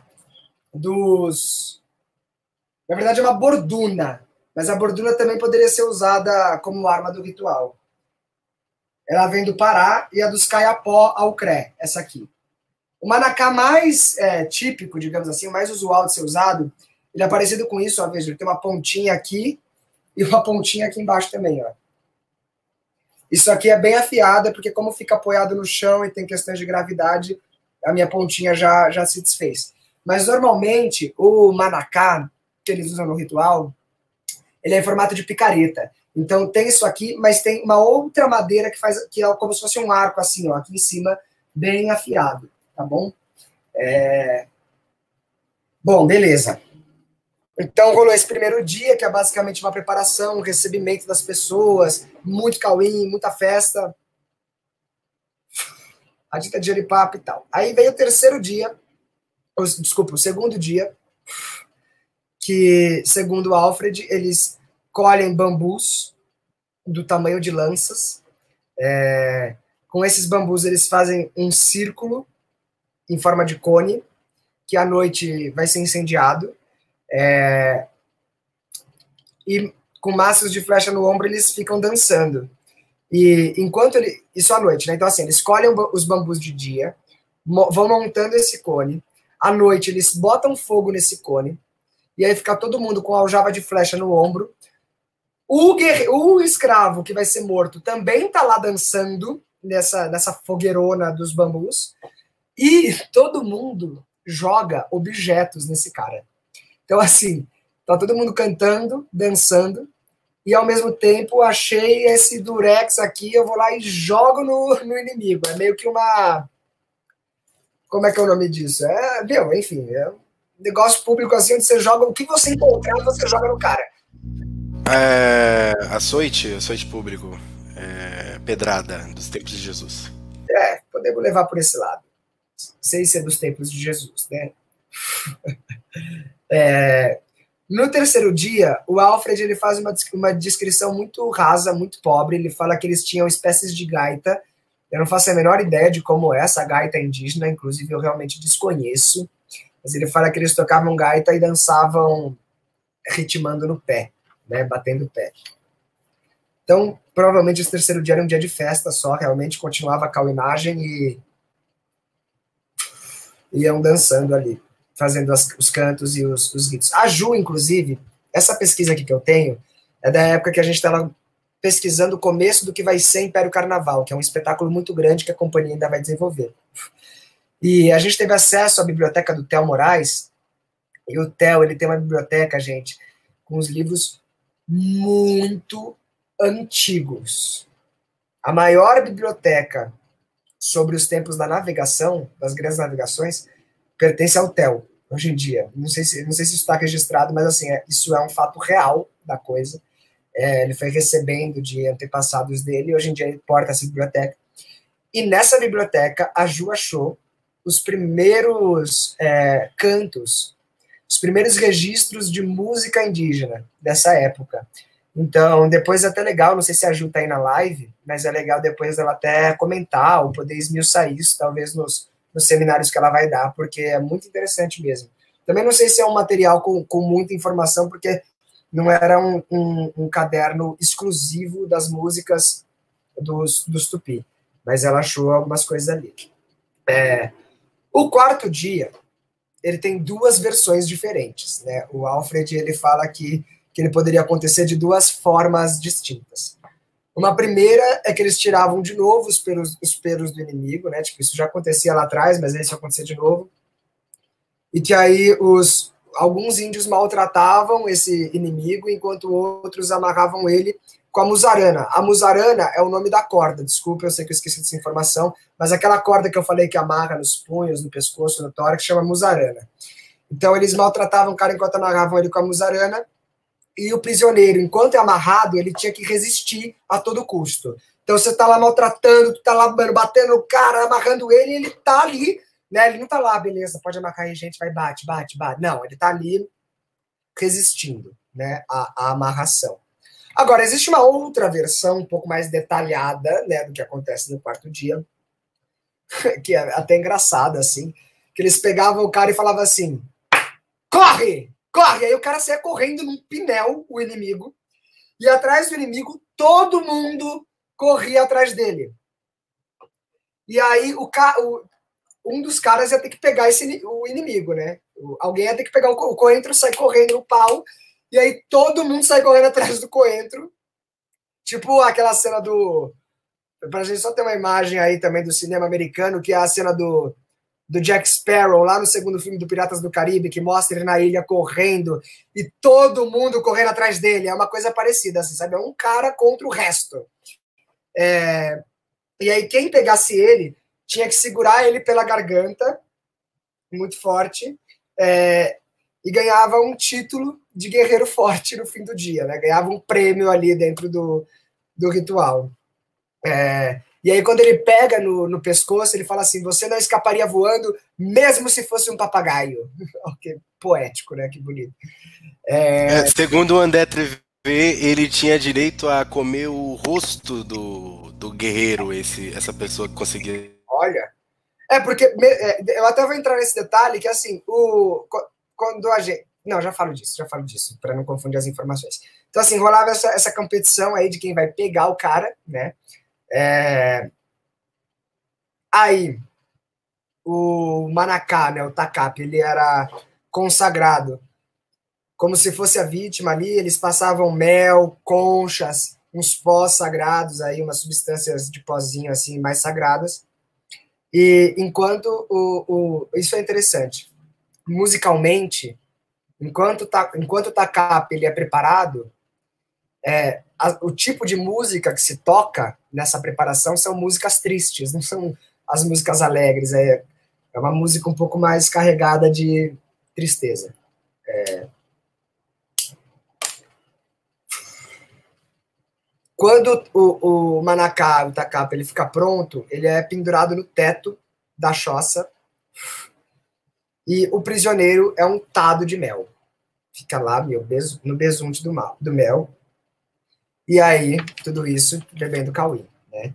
na verdade é uma borduna, mas a borduna também poderia ser usada como arma do ritual. Ela vem do Pará e a dos Caiapó ao Cré, essa aqui. O manacá mais típico, digamos assim, o mais usual de ser usado, ele é parecido com isso, ó, veja, ele tem uma pontinha aqui e uma pontinha aqui embaixo também, ó. Isso aqui é bem afiada, porque como fica apoiado no chão e tem questões de gravidade, a minha pontinha já se desfez. Mas, normalmente, o manacá, que eles usam no ritual, ele é em formato de picareta. Então, tem isso aqui, mas tem uma outra madeira que é como se fosse um arco, assim, ó, aqui em cima, bem afiado, tá bom? Bom, beleza. Então, rolou esse primeiro dia, que é basicamente uma preparação, um recebimento das pessoas, muito cauim, muita festa, a dita de jeripapo e tal. Aí veio o terceiro dia, Desculpa, o segundo dia, que, segundo Alfred, eles colhem bambus do tamanho de lanças. Com esses bambus, eles fazem um círculo em forma de cone, que à noite vai ser incendiado. E com maços de flecha no ombro, eles ficam dançando. E enquanto isso à noite, né? Então, assim, eles colhem os bambus de dia, vão montando esse cone. À noite, eles botam fogo nesse cone. E aí fica todo mundo com a aljava de flecha no ombro. O escravo que vai ser morto também tá lá dançando nessa fogueirona dos bambus. E todo mundo joga objetos nesse cara. Então, assim, tá todo mundo cantando, dançando. E ao mesmo tempo achei esse durex aqui, eu vou lá e jogo no inimigo. É meio que uma... Como é que é o nome disso? Enfim, é um negócio público assim, onde você joga o que você encontrar, você joga no cara. Açoite público. Pedrada dos tempos de Jesus. Podemos levar por esse lado. Sem ser dos tempos de Jesus, né? No terceiro dia, o Alfred ele faz uma descrição muito rasa, muito pobre. Ele fala que eles tinham espécies de gaita. Eu não faço a menor ideia de como é essa gaita indígena, inclusive eu realmente desconheço. Mas ele fala que eles tocavam gaita e dançavam ritmando no pé, né, batendo o pé. Então, provavelmente esse terceiro dia era um dia de festa só, realmente continuava a cauinagem e iam dançando ali, fazendo os cantos e os gritos. A Ju, inclusive, essa pesquisa aqui que eu tenho, é da época que a gente estava pesquisando o começo do que vai ser Império Carnaval, que é um espetáculo muito grande que a companhia ainda vai desenvolver. E a gente teve acesso à biblioteca do Theo Moraes, e o Theo, ele tem uma biblioteca, gente, com os livros muito antigos. A maior biblioteca sobre os tempos da navegação, das grandes navegações, pertence ao Theo, hoje em dia. Não sei se isso está registrado, mas assim, isso é um fato real da coisa. Ele foi recebendo de antepassados dele, e hoje em dia ele porta essa biblioteca. E nessa biblioteca, a Ju achou os primeiros cantos, os primeiros registros de música indígena dessa época. Então, depois é até legal, não sei se a Ju está aí na live, mas é legal depois ela até comentar ou poder esmiuçar isso, talvez nos seminários que ela vai dar, porque é muito interessante mesmo. Também não sei se é um material com muita informação, porque não era um caderno exclusivo das músicas dos Tupi, mas ela achou algumas coisas ali. O quarto dia, ele tem duas versões diferentes, né? O Alfred, ele fala que ele poderia acontecer de duas formas distintas. Uma primeira é que eles tiravam de novo os pelos do inimigo, né? Tipo, isso já acontecia lá atrás, mas isso acontecia de novo. E que aí alguns índios maltratavam esse inimigo, enquanto outros amarravam ele com a musarana. A musarana é o nome da corda, desculpa, eu sei que eu esqueci dessa informação, mas aquela corda que eu falei que amarra nos punhos, no pescoço, no tórax, chama musarana. Então eles maltratavam o cara enquanto amarravam ele com a musarana, e o prisioneiro, enquanto é amarrado, ele tinha que resistir a todo custo. Então você tá lá maltratando, tu tá lá batendo no cara, amarrando ele, e ele tá ali, né? Ele não tá lá, beleza, pode amarrar aí, gente, vai, bate. Não, ele tá ali resistindo, né, à amarração. Agora, existe uma outra versão um pouco mais detalhada, né, do que acontece no quarto dia, que é até engraçada, assim, que eles pegavam o cara e falavam assim, corre! Aí o cara saia correndo num pinel, o inimigo, e atrás do inimigo, todo mundo corria atrás dele. E aí um dos caras ia ter que pegar o inimigo, né? Alguém ia ter que pegar o coentro, sair correndo no pau, e aí todo mundo sai correndo atrás do coentro. Tipo aquela cena pra gente só ter uma imagem aí também do cinema americano, que é a cena do Jack Sparrow, lá no segundo filme do Piratas do Caribe, que mostra ele na ilha correndo, e todo mundo correndo atrás dele. É uma coisa parecida, assim, sabe? É um cara contra o resto. E aí quem pegasse ele tinha que segurar ele pela garganta, muito forte, e ganhava um título de guerreiro forte no fim do dia, né? Ganhava um prêmio ali dentro do ritual. E aí, quando ele pega no pescoço, ele fala assim: você não escaparia voando, mesmo se fosse um papagaio. Que poético, né? Que bonito. Segundo o André Trevê, ele tinha direito a comer o rosto do guerreiro, essa pessoa que conseguia. Olha. Porque eu até vou entrar nesse detalhe que, assim, quando a gente. Não, já falo disso, para não confundir as informações. Então, assim, rolava essa competição aí de quem vai pegar o cara, né? Aí, o Manacá, né, o Takap, ele era consagrado como se fosse a vítima ali, eles passavam mel, conchas, uns pós sagrados, aí, umas substâncias de pozinho assim, mais sagradas. E enquanto isso é interessante, musicalmente, enquanto o Takap ele é preparado, o tipo de música que se toca nessa preparação são músicas tristes, não são as músicas alegres, é uma música um pouco mais carregada de tristeza. Quando o Manacá, o Takap, ele fica pronto, ele é pendurado no teto da choça e o prisioneiro é untado de mel. Fica lá no besunte do mel. E aí, tudo isso bebendo cauim, né?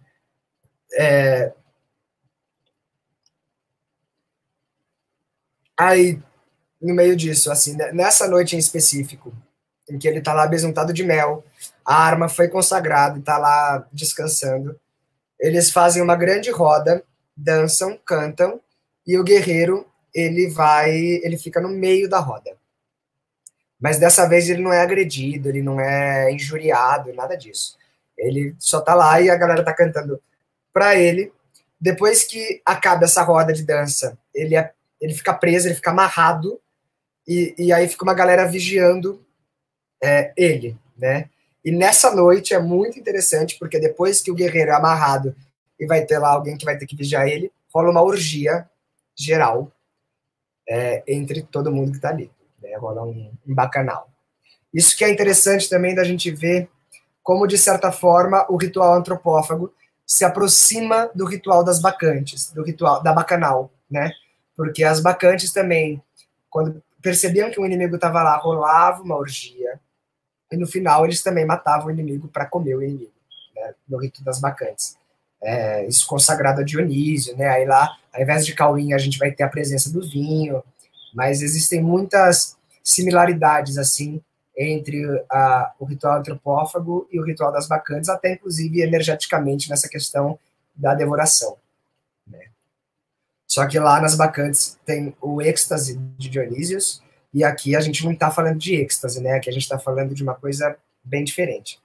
Aí, no meio disso, assim, nessa noite em específico, em que ele tá lá besuntado de mel, a arma foi consagrada e tá lá descansando, eles fazem uma grande roda, dançam, cantam, e o guerreiro, ele fica no meio da roda. Mas dessa vez ele não é agredido, ele não é injuriado, nada disso. Ele só tá lá e a galera tá cantando pra ele. Depois que acaba essa roda de dança, ele fica preso, ele fica amarrado, e aí fica uma galera vigiando ele, né? E nessa noite é muito interessante, porque depois que o guerreiro é amarrado e vai ter lá alguém que vai ter que vigiar ele, rola uma orgia geral entre todo mundo que tá ali. Né? Rola um bacanal. Isso que é interessante também da gente ver como, de certa forma, o ritual antropófago se aproxima do ritual das bacantes, do ritual da bacanal, né? Porque as bacantes também, quando percebiam que o inimigo estava lá, rolava uma orgia, e no final eles também matavam o inimigo para comer o inimigo, né? No rito das bacantes. Isso consagrado a Dionísio, né? Aí lá, ao invés de cauim, a gente vai ter a presença do vinho, mas existem muitas similaridades, assim, entre o ritual antropófago e o ritual das bacantes, até inclusive energeticamente nessa questão da devoração. Né? Só que lá nas bacantes tem o êxtase de Dionísios, e aqui a gente não está falando de êxtase, né? Aqui a gente está falando de uma coisa bem diferente.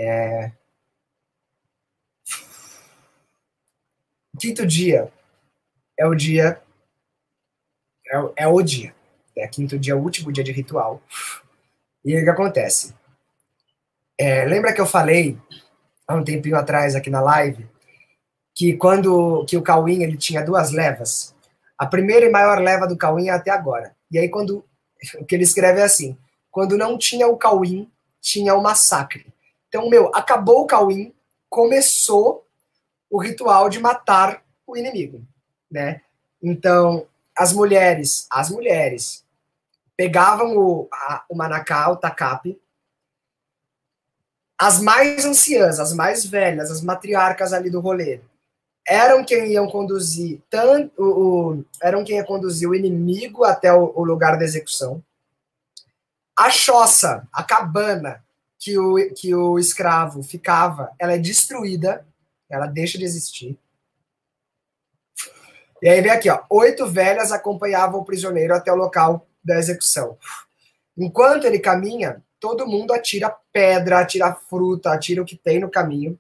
O quinto dia é o dia. É o dia. Quinto dia é o último dia de ritual. E o que acontece? Lembra que eu falei há um tempinho atrás aqui na live que que o cauim ele tinha duas levas? A primeira e maior leva do cauim é até agora. E aí o que ele escreve é assim: quando não tinha o cauim, tinha o massacre. Então, acabou o cauim, começou o ritual de matar o inimigo, né? Então, as mulheres pegavam o manacá, o tacape, as mais anciãs, as mais velhas, as matriarcas ali do rolê, eram quem iam conduzir eram quem ia conduzir o inimigo até o lugar da execução. A choça, a cabana que o escravo ficava, ela é destruída, ela deixa de existir. E aí vem aqui, 8 velhas acompanhavam o prisioneiro até o local da execução. Enquanto ele caminha, todo mundo atira pedra, atira fruta, atira o que tem no caminho.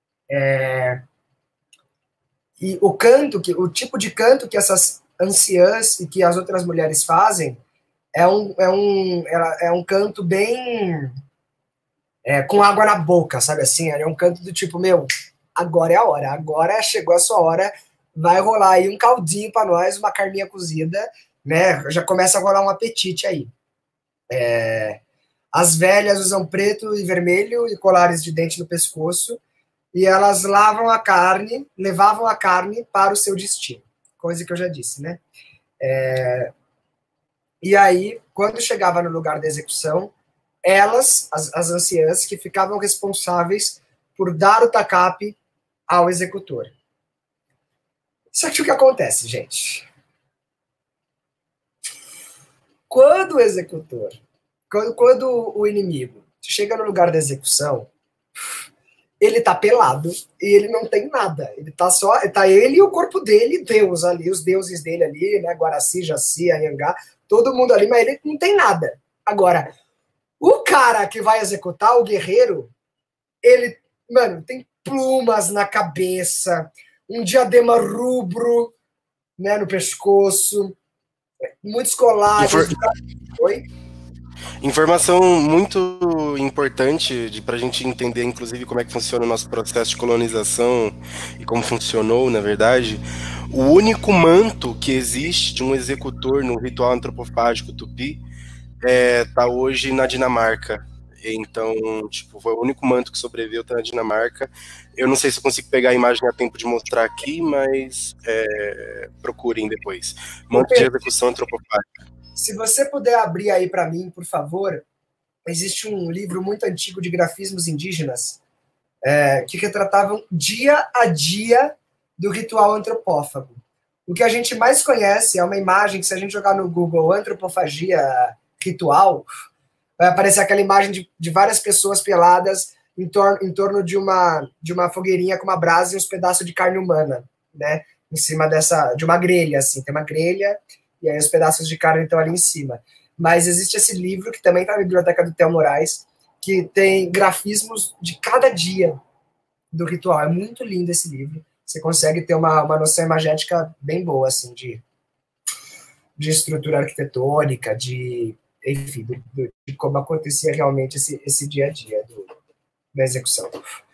E o tipo de canto que essas anciãs e que as outras mulheres fazem é um canto bem com água na boca, sabe assim? É um canto do tipo, agora é a hora, agora chegou a sua hora, vai rolar aí um caldinho para nós, uma carninha cozida, né? Já começa a rolar um apetite aí. As velhas usam preto e vermelho e colares de dente no pescoço, e elas levavam a carne para o seu destino, coisa que eu já disse, né? E aí, quando chegava no lugar da execução, elas, as anciãs, que ficavam responsáveis por dar o tacape ao executor. Só que o que acontece, gente? Quando o executor, quando o inimigo chega no lugar da execução, ele tá pelado e ele não tem nada. Ele tá ele e o corpo dele, Deus ali, os deuses dele ali, né? Guaraci, Jaci, Anhangá, todo mundo ali, mas ele não tem nada. Agora, o cara que vai executar, o guerreiro, ele, mano, tem plumas na cabeça, um diadema rubro, né, no pescoço, muitos colares. Oi? Informação muito importante para a gente entender, inclusive, como é que funciona o nosso processo de colonização e como funcionou, na verdade. O único manto que existe de um executor no ritual antropofágico tupi tá hoje na Dinamarca. Então, tipo, foi o único manto que sobreviveu, tá na Dinamarca. Eu não sei se eu consigo pegar a imagem a tempo de mostrar aqui, mas procurem depois. Manto de execução antropofágica. Se você puder abrir aí para mim, por favor, existe um livro muito antigo de grafismos indígenas que retratavam dia a dia do ritual antropófago. O que a gente mais conhece é uma imagem que, se a gente jogar no Google antropofagia ritual, vai aparecer aquela imagem de várias pessoas peladas em torno de uma fogueirinha com uma brasa e uns pedaços de carne humana, né? Em cima de uma grelha, assim. Tem uma grelha e aí os pedaços de carne estão ali em cima. Mas existe esse livro, que também está na biblioteca do Theo Moraes, que tem grafismos de cada dia do ritual. É muito lindo esse livro. Você consegue ter uma noção imagética bem boa, assim, de estrutura arquitetônica, enfim, de como acontecia realmente esse dia a dia da execução.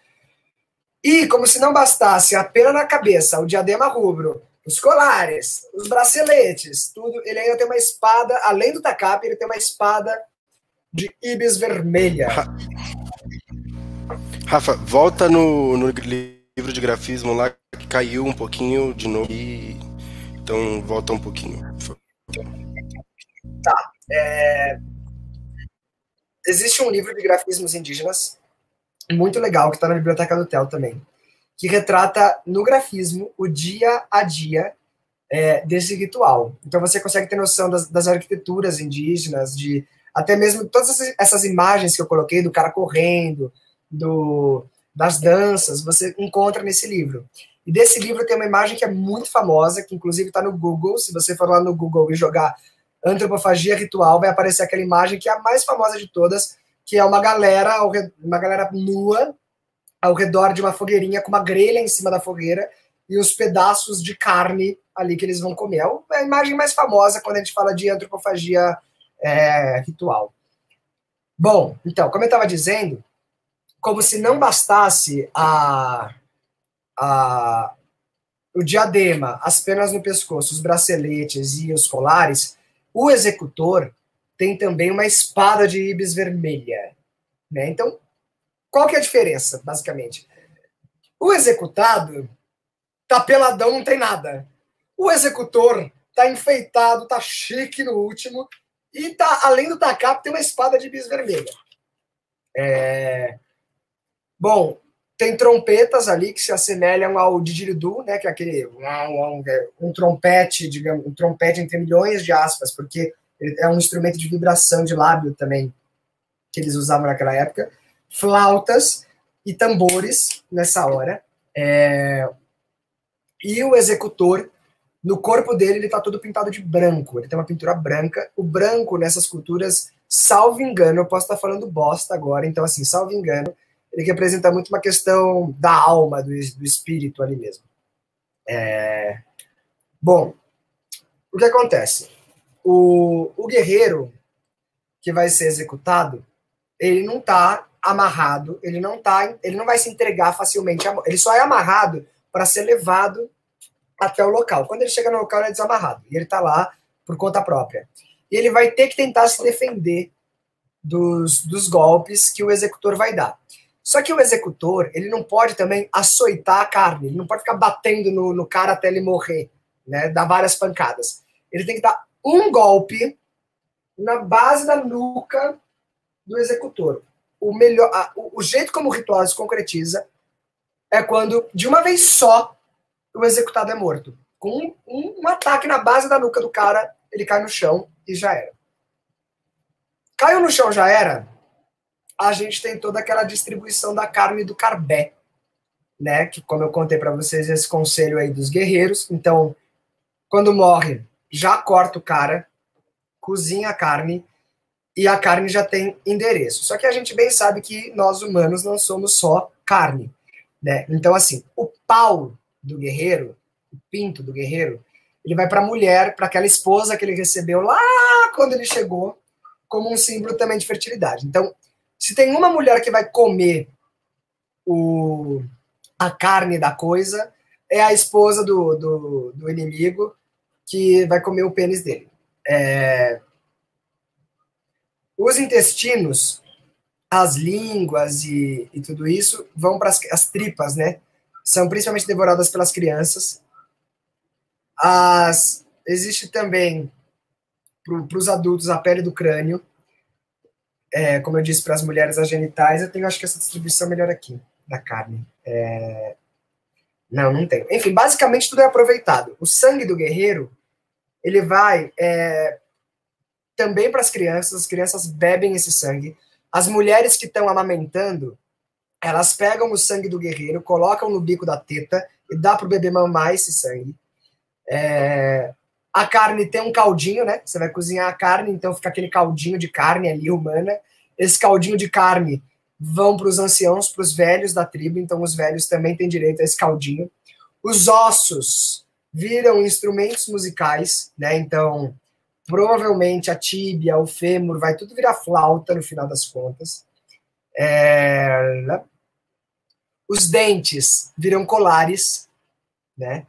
E, como se não bastasse a pena na cabeça, o diadema rubro, os colares, os braceletes, tudo, ele ainda tem uma espada, além do tacape, ele tem uma espada de íbis vermelha. Rafa, volta no livro de grafismo lá, que caiu um pouquinho de novo. Então, volta um pouquinho. Tá. Existe um livro de grafismos indígenas muito legal, que está na biblioteca do Theo também, que retrata no grafismo o dia a dia desse ritual. Então você consegue ter noção das arquiteturas indígenas, até mesmo todas essas imagens que eu coloquei do cara correndo, das danças, você encontra nesse livro. E desse livro tem uma imagem que é muito famosa, que inclusive está no Google. Se você for lá no Google e jogar antropofagia ritual, vai aparecer aquela imagem que é a mais famosa de todas, que é uma galera nua ao redor de uma fogueirinha, com uma grelha em cima da fogueira e os pedaços de carne ali que eles vão comer. É a imagem mais famosa quando a gente fala de antropofagia ritual. Bom, então, como eu estava dizendo, como se não bastasse o diadema, as penas no pescoço, os braceletes e os colares, o executor tem também uma espada de íbis vermelha, né? Então, qual que é a diferença, basicamente? O executado tá peladão, não tem nada. O executor tá enfeitado, tá chique no último, e tá, além do tacape, tem uma espada de íbis vermelha. Bom, tem trompetas ali que se assemelham ao didgeridoo, né, que é aquele um trompete, digamos, um trompete entre milhões de aspas, porque é um instrumento de vibração de lábio também, que eles usavam naquela época. Flautas e tambores nessa hora. E o executor, no corpo dele, ele tá todo pintado de branco. Ele tem uma pintura branca. O branco, nessas culturas, salvo engano, eu posso estar falando bosta agora, então, assim, salvo engano, ele representa muito uma questão da alma, do espírito ali mesmo. Bom, o que acontece? O guerreiro que vai ser executado, ele não está amarrado, ele não vai se entregar facilmente. Ele só é amarrado para ser levado até o local. Quando ele chega no local, ele é desamarrado. E ele está lá por conta própria. E ele vai ter que tentar se defender dos golpes que o executor vai dar. Só que o executor, ele não pode também açoitar a carne, ele não pode ficar batendo no cara até ele morrer, né? Dar várias pancadas. Ele tem que dar um golpe na base da nuca do executor. O jeito como o ritual se concretiza é quando, de uma vez só, o executado é morto. Com um ataque na base da nuca do cara, ele cai no chão e já era. Caiu no chão, já era. A gente tem toda aquela distribuição da carne do carbé, né? Que, como eu contei para vocês, esse conselho aí dos guerreiros. Então, quando morre, já corta o cara, cozinha a carne, e a carne já tem endereço. Só que a gente bem sabe que nós humanos não somos só carne, né? Então, assim, o pau do guerreiro, o pinto do guerreiro, ele vai para a mulher, para aquela esposa que ele recebeu lá quando ele chegou, como um símbolo também de fertilidade. Então, se tem uma mulher que vai comer a carne da coisa, é a esposa do inimigo que vai comer o pênis dele. Os intestinos, as línguas e tudo isso vão para as tripas, né? São principalmente devoradas pelas crianças. Existe também, para os adultos, a pele do crânio. Como eu disse, para as mulheres, as genitais. Eu tenho, acho que essa distribuição melhor aqui, da carne. Não tenho. Enfim, basicamente tudo é aproveitado. O sangue do guerreiro, ele vai também para as crianças bebem esse sangue. As mulheres que estão amamentando, elas pegam o sangue do guerreiro, colocam no bico da teta e dá para o bebê mamar esse sangue. A carne tem um caldinho, né? Você vai cozinhar a carne, então fica aquele caldinho de carne ali, humana. Esse caldinho de carne vão para os anciãos, para os velhos da tribo, então os velhos também têm direito a esse caldinho. Os ossos viram instrumentos musicais, né? Então, provavelmente a tíbia, o fêmur, vai tudo virar flauta no final das contas. Os dentes viram colares, né?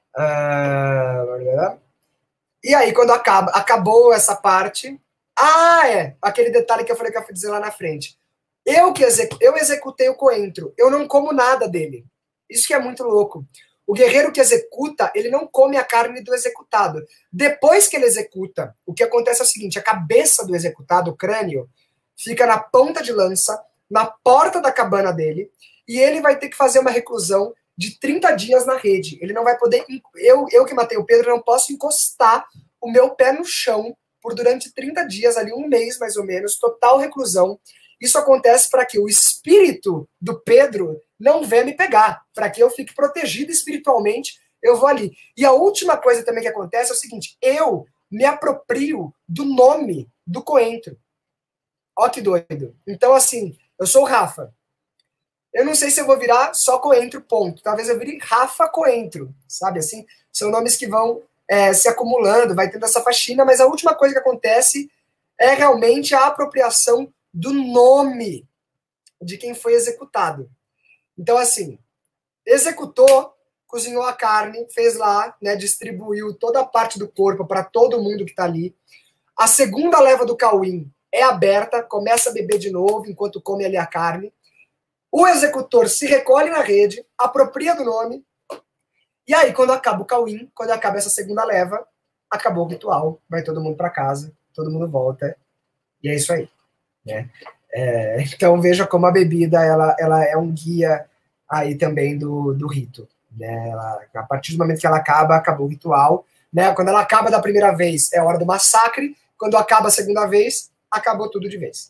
E aí, quando acabou essa parte... aquele detalhe que eu falei que eu fui dizer lá na frente. Eu executei o coentro, eu não como nada dele. Isso que é muito louco. O guerreiro que executa, ele não come a carne do executado. Depois que ele executa, o que acontece é o seguinte, a cabeça do executado, o crânio, fica na ponta de lança, na porta da cabana dele, e ele vai ter que fazer uma reclusão de 30 dias na rede. Ele não vai poder... Eu que matei o Pedro, não posso encostar o meu pé no chão durante 30 dias, ali, um mês mais ou menos, total reclusão. Isso acontece para que o espírito do Pedro não venha me pegar, para que eu fique protegido espiritualmente, eu vou ali. E a última coisa também que acontece é o seguinte, eu me aproprio do nome do coentro. Ó que doido. Então, assim, eu sou o Rafa. Eu não sei se eu vou virar só coentro, ponto. Talvez eu vire Rafa Coentro, sabe assim? São nomes que vão se acumulando, vai tendo essa faxina, mas a última coisa que acontece é realmente a apropriação do nome de quem foi executado. Então, assim, executou, cozinhou a carne, fez lá, né, distribuiu toda a parte do corpo para todo mundo que está ali. A segunda leva do Cauim é aberta, começa a beber de novo enquanto come ali a carne. O executor se recolhe na rede, apropria do nome, e aí, quando acaba o Cauim, quando acaba essa segunda leva, acabou o ritual, vai todo mundo para casa, todo mundo volta, e é isso aí. Né? Então, veja como a bebida ela é um guia aí também do rito. Né? A partir do momento que ela acaba, acabou o ritual. Né? Quando ela acaba da primeira vez, é hora do massacre. Quando acaba a segunda vez, acabou tudo de vez.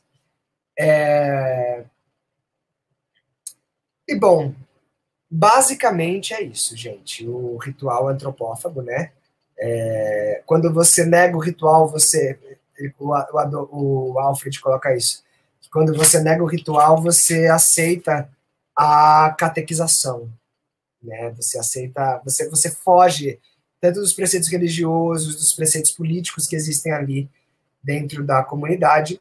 E, bom, basicamente é isso, gente. O ritual antropófago, né? Quando você nega o ritual, o Alfred coloca isso. Quando você nega o ritual, você aceita a catequização, né? Você aceita, você foge tanto dos preceitos religiosos, dos preceitos políticos que existem ali dentro da comunidade.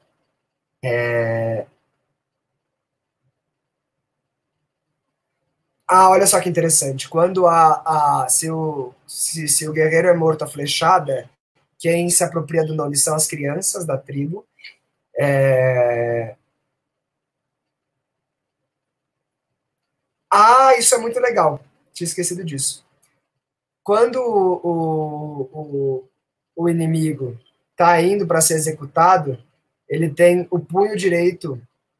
Olha só que interessante. Quando se o guerreiro é morto a flechada, quem se apropria do nome são as crianças da tribo. isso é muito legal. Tinha esquecido disso. Quando o inimigo está indo para ser executado, ele tem o punho direito.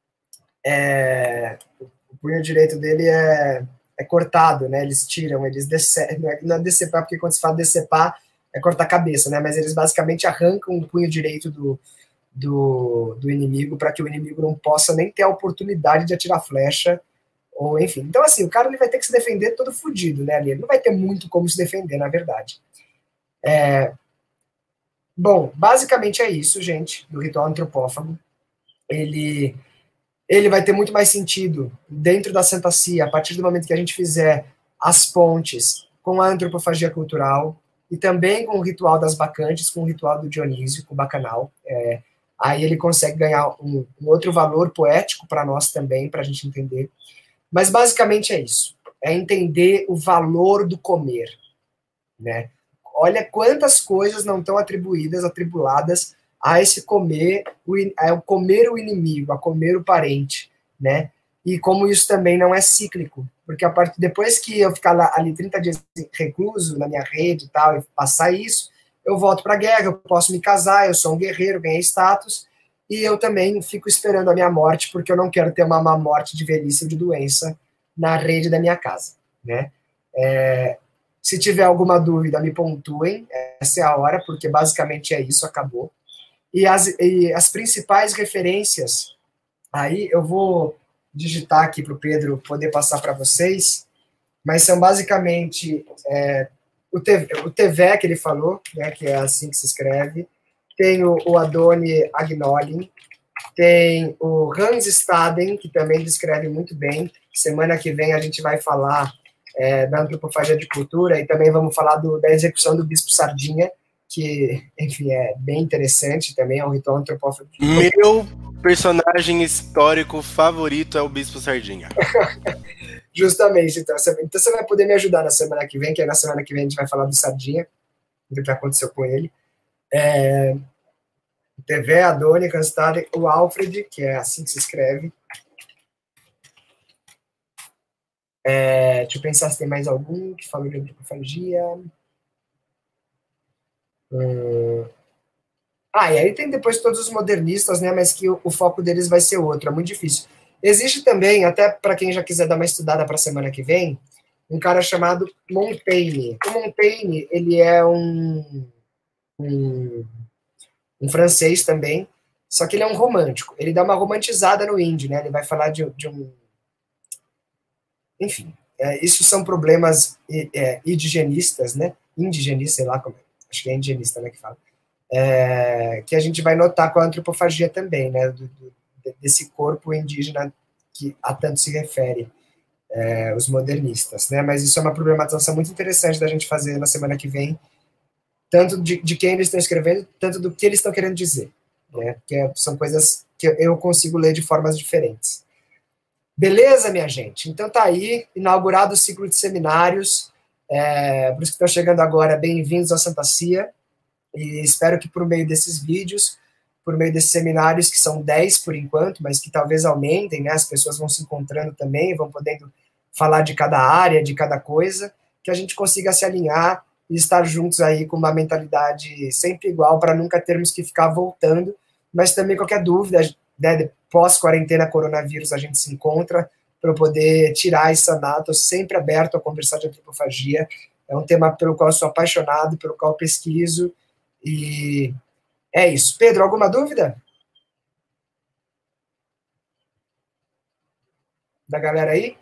O punho direito dele é cortado, né? Eles tiram, eles decepam. Não é decepar, porque quando se fala decepar, é cortar a cabeça, né? Mas eles basicamente arrancam o punho direito do inimigo para que o inimigo não possa nem ter a oportunidade de atirar flecha, ou enfim. Então, assim, o cara ele vai ter que se defender todo fodido, né? Ele não vai ter muito como se defender, na verdade. Bom, basicamente é isso, gente, do ritual antropófago. Ele vai ter muito mais sentido dentro da Santa Cia, a partir do momento que a gente fizer as pontes com a antropofagia cultural e também com o ritual das bacantes, com o ritual do Dionísio, com o bacanal. Aí ele consegue ganhar um outro valor poético para nós também, para a gente entender. Mas basicamente é isso. É entender o valor do comer, né? Olha quantas coisas não estão atribuladas a esse comer, a comer o inimigo, a comer o parente, né? E como isso também não é cíclico, porque depois que eu ficar ali 30 dias recluso na minha rede e tal, e passar isso, eu volto para a guerra, eu posso me casar, eu sou um guerreiro, ganhei status, e eu também fico esperando a minha morte, porque eu não quero ter uma má morte de velhice ou de doença na rede da minha casa, né? Se tiver alguma dúvida, me pontuem, essa é a hora, porque basicamente é isso, acabou. E as principais referências, aí eu vou digitar aqui para o Pedro poder passar para vocês, mas são basicamente o Tevé que ele falou, né, que é assim que se escreve, tem o Adoni Agnolin, tem o Hans Staden, que também descreve muito bem. Semana que vem a gente vai falar da antropofagia de cultura e também vamos falar da execução do Bispo Sardinha, que, enfim, é bem interessante também, é um ritual antropófago. Meu personagem histórico favorito é o Bispo Sardinha. Justamente, então você vai poder me ajudar na semana que vem, que aí na semana que vem a gente vai falar do Sardinha, do que aconteceu com ele. TV, Adoni, Canstade, o Alfred, que é assim que se escreve. Deixa eu pensar se tem mais algum que falou de antropofagia. E aí tem depois todos os modernistas, né? Mas que o foco deles vai ser outro, é muito difícil. Existe também, até para quem já quiser dar uma estudada para a semana que vem, um cara chamado Montaigne. O Montaigne, ele é um francês também, só que ele é um romântico. Ele dá uma romantizada no indie, né? Ele vai falar de um... Enfim, isso são problemas indigenistas, né? Indigenistas, sei lá como é. Acho que é indigenista, né, que fala. Que a gente vai notar com a antropofagia também, né? Desse corpo indígena que a tanto se refere os modernistas, né? Mas isso é uma problematização muito interessante da gente fazer na semana que vem, tanto de quem eles estão escrevendo, tanto do que eles estão querendo dizer, né? Porque são coisas que eu consigo ler de formas diferentes. Beleza, minha gente? Então tá aí, inaugurado o ciclo de seminários. Por isso que estão chegando agora, bem-vindos à Santa Cia. E espero que por meio desses vídeos, por meio desses seminários, que são 10 por enquanto, mas que talvez aumentem, né? As pessoas vão se encontrando também, vão podendo falar de cada área, de cada coisa, que a gente consiga se alinhar e estar juntos aí com uma mentalidade sempre igual, para nunca termos que ficar voltando, mas também qualquer dúvida, né, pós-quarentena coronavírus a gente se encontra para poder tirar e sanar. Estou sempre aberto a conversar de antropofagia, é um tema pelo qual eu sou apaixonado, pelo qual eu pesquiso, e é isso. Pedro, alguma dúvida? Da galera aí?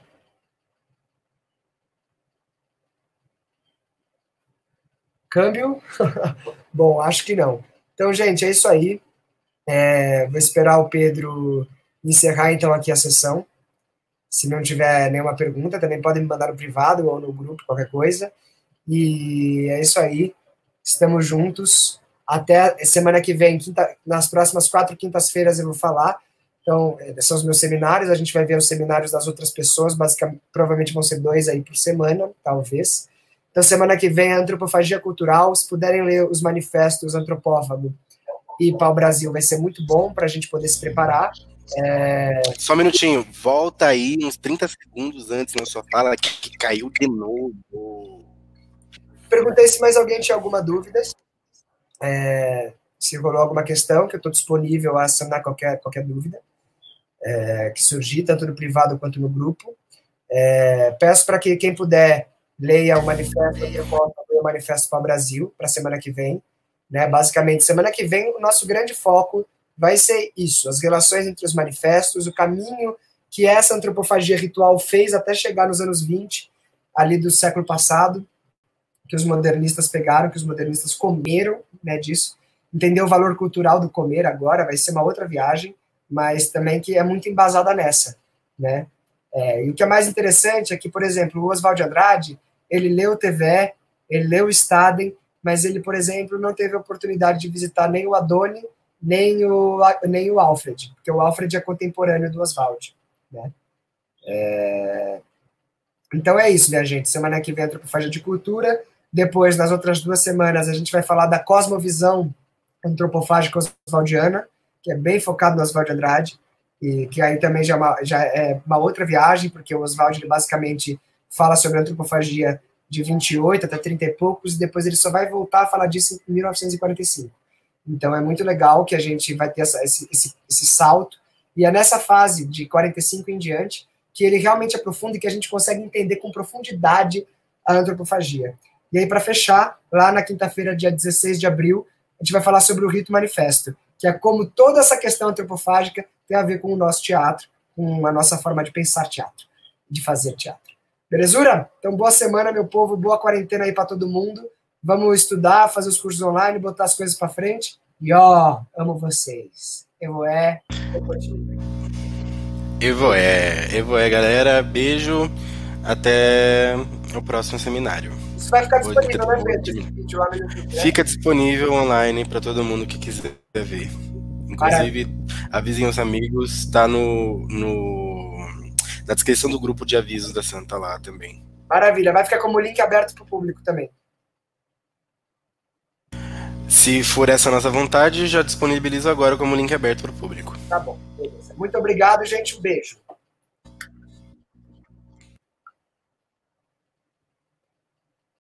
Câmbio? Bom, acho que não. Então, gente, é isso aí. Vou esperar o Pedro encerrar, então, aqui a sessão. Se não tiver nenhuma pergunta, também podem me mandar no privado ou no grupo, qualquer coisa. E é isso aí. Estamos juntos. Até semana que vem, nas próximas 4 quintas-feiras eu vou falar. Então, são os meus seminários. A gente vai ver os seminários das outras pessoas. Basicamente, provavelmente vão ser 2 aí por semana, talvez. Então, semana que vem, a antropofagia cultural. Se puderem ler os manifestos antropófago e Pau Brasil, vai ser muito bom para a gente poder se preparar. Só um minutinho, volta aí uns 30 segundos antes na sua fala que caiu de novo. Perguntei se mais alguém tinha alguma dúvida, se rolou alguma questão, que eu estou disponível a sanar qualquer dúvida que surgir, tanto no privado quanto no grupo. Peço para que quem puder leia o manifesto, o Manifesto para o Brasil, para a semana que vem. Né? Basicamente, semana que vem, o nosso grande foco vai ser isso, as relações entre os manifestos, o caminho que essa antropofagia ritual fez até chegar nos anos 20, ali do século passado, que os modernistas pegaram, que os modernistas comeram, né, disso. Entender o valor cultural do comer agora vai ser uma outra viagem, mas também que é muito embasada nessa, né? E o que é mais interessante é que, por exemplo, o Oswald de Andrade, ele leu o TVE, ele leu o Staden, mas ele, por exemplo, não teve a oportunidade de visitar nem o Adoni, nem o Alfred, porque o Alfred é contemporâneo do Oswald, né? Então é isso, minha gente. Semana que vem, antropofagia de cultura. Depois, nas outras 2 semanas, a gente vai falar da cosmovisão antropofágica oswaldiana, que é bem focado no Oswald de Andrade, e que aí também já é uma outra viagem, porque o Oswald ele basicamente fala sobre a antropofagia de 28 até 30 e poucos, e depois ele só vai voltar a falar disso em 1945. Então é muito legal que a gente vai ter esse salto, e é nessa fase de 45 em diante que ele realmente aprofunda e que a gente consegue entender com profundidade a antropofagia. E aí, para fechar, lá na quinta-feira, dia 16 de abril, a gente vai falar sobre o Rito Manifesto, que é como toda essa questão antropofágica tem a ver com o nosso teatro, com a nossa forma de pensar teatro, de fazer teatro. Belezura? Então, boa semana, meu povo, boa quarentena aí para todo mundo. Vamos estudar, fazer os cursos online, botar as coisas para frente. E, amo vocês. Evoé, Evoé, galera. Beijo. Até o próximo seminário. Isso vai ficar disponível, né, Pedro? Esse vídeo lá no YouTube, né? Fica disponível online para todo mundo que quiser ver. Inclusive, avisem os amigos, tá na descrição do grupo de avisos da Santa lá também. Maravilha, vai ficar como link aberto para o público também. Se for essa a nossa vontade, já disponibilizo agora como link aberto para o público. Tá bom, beleza. Muito obrigado, gente. Um beijo.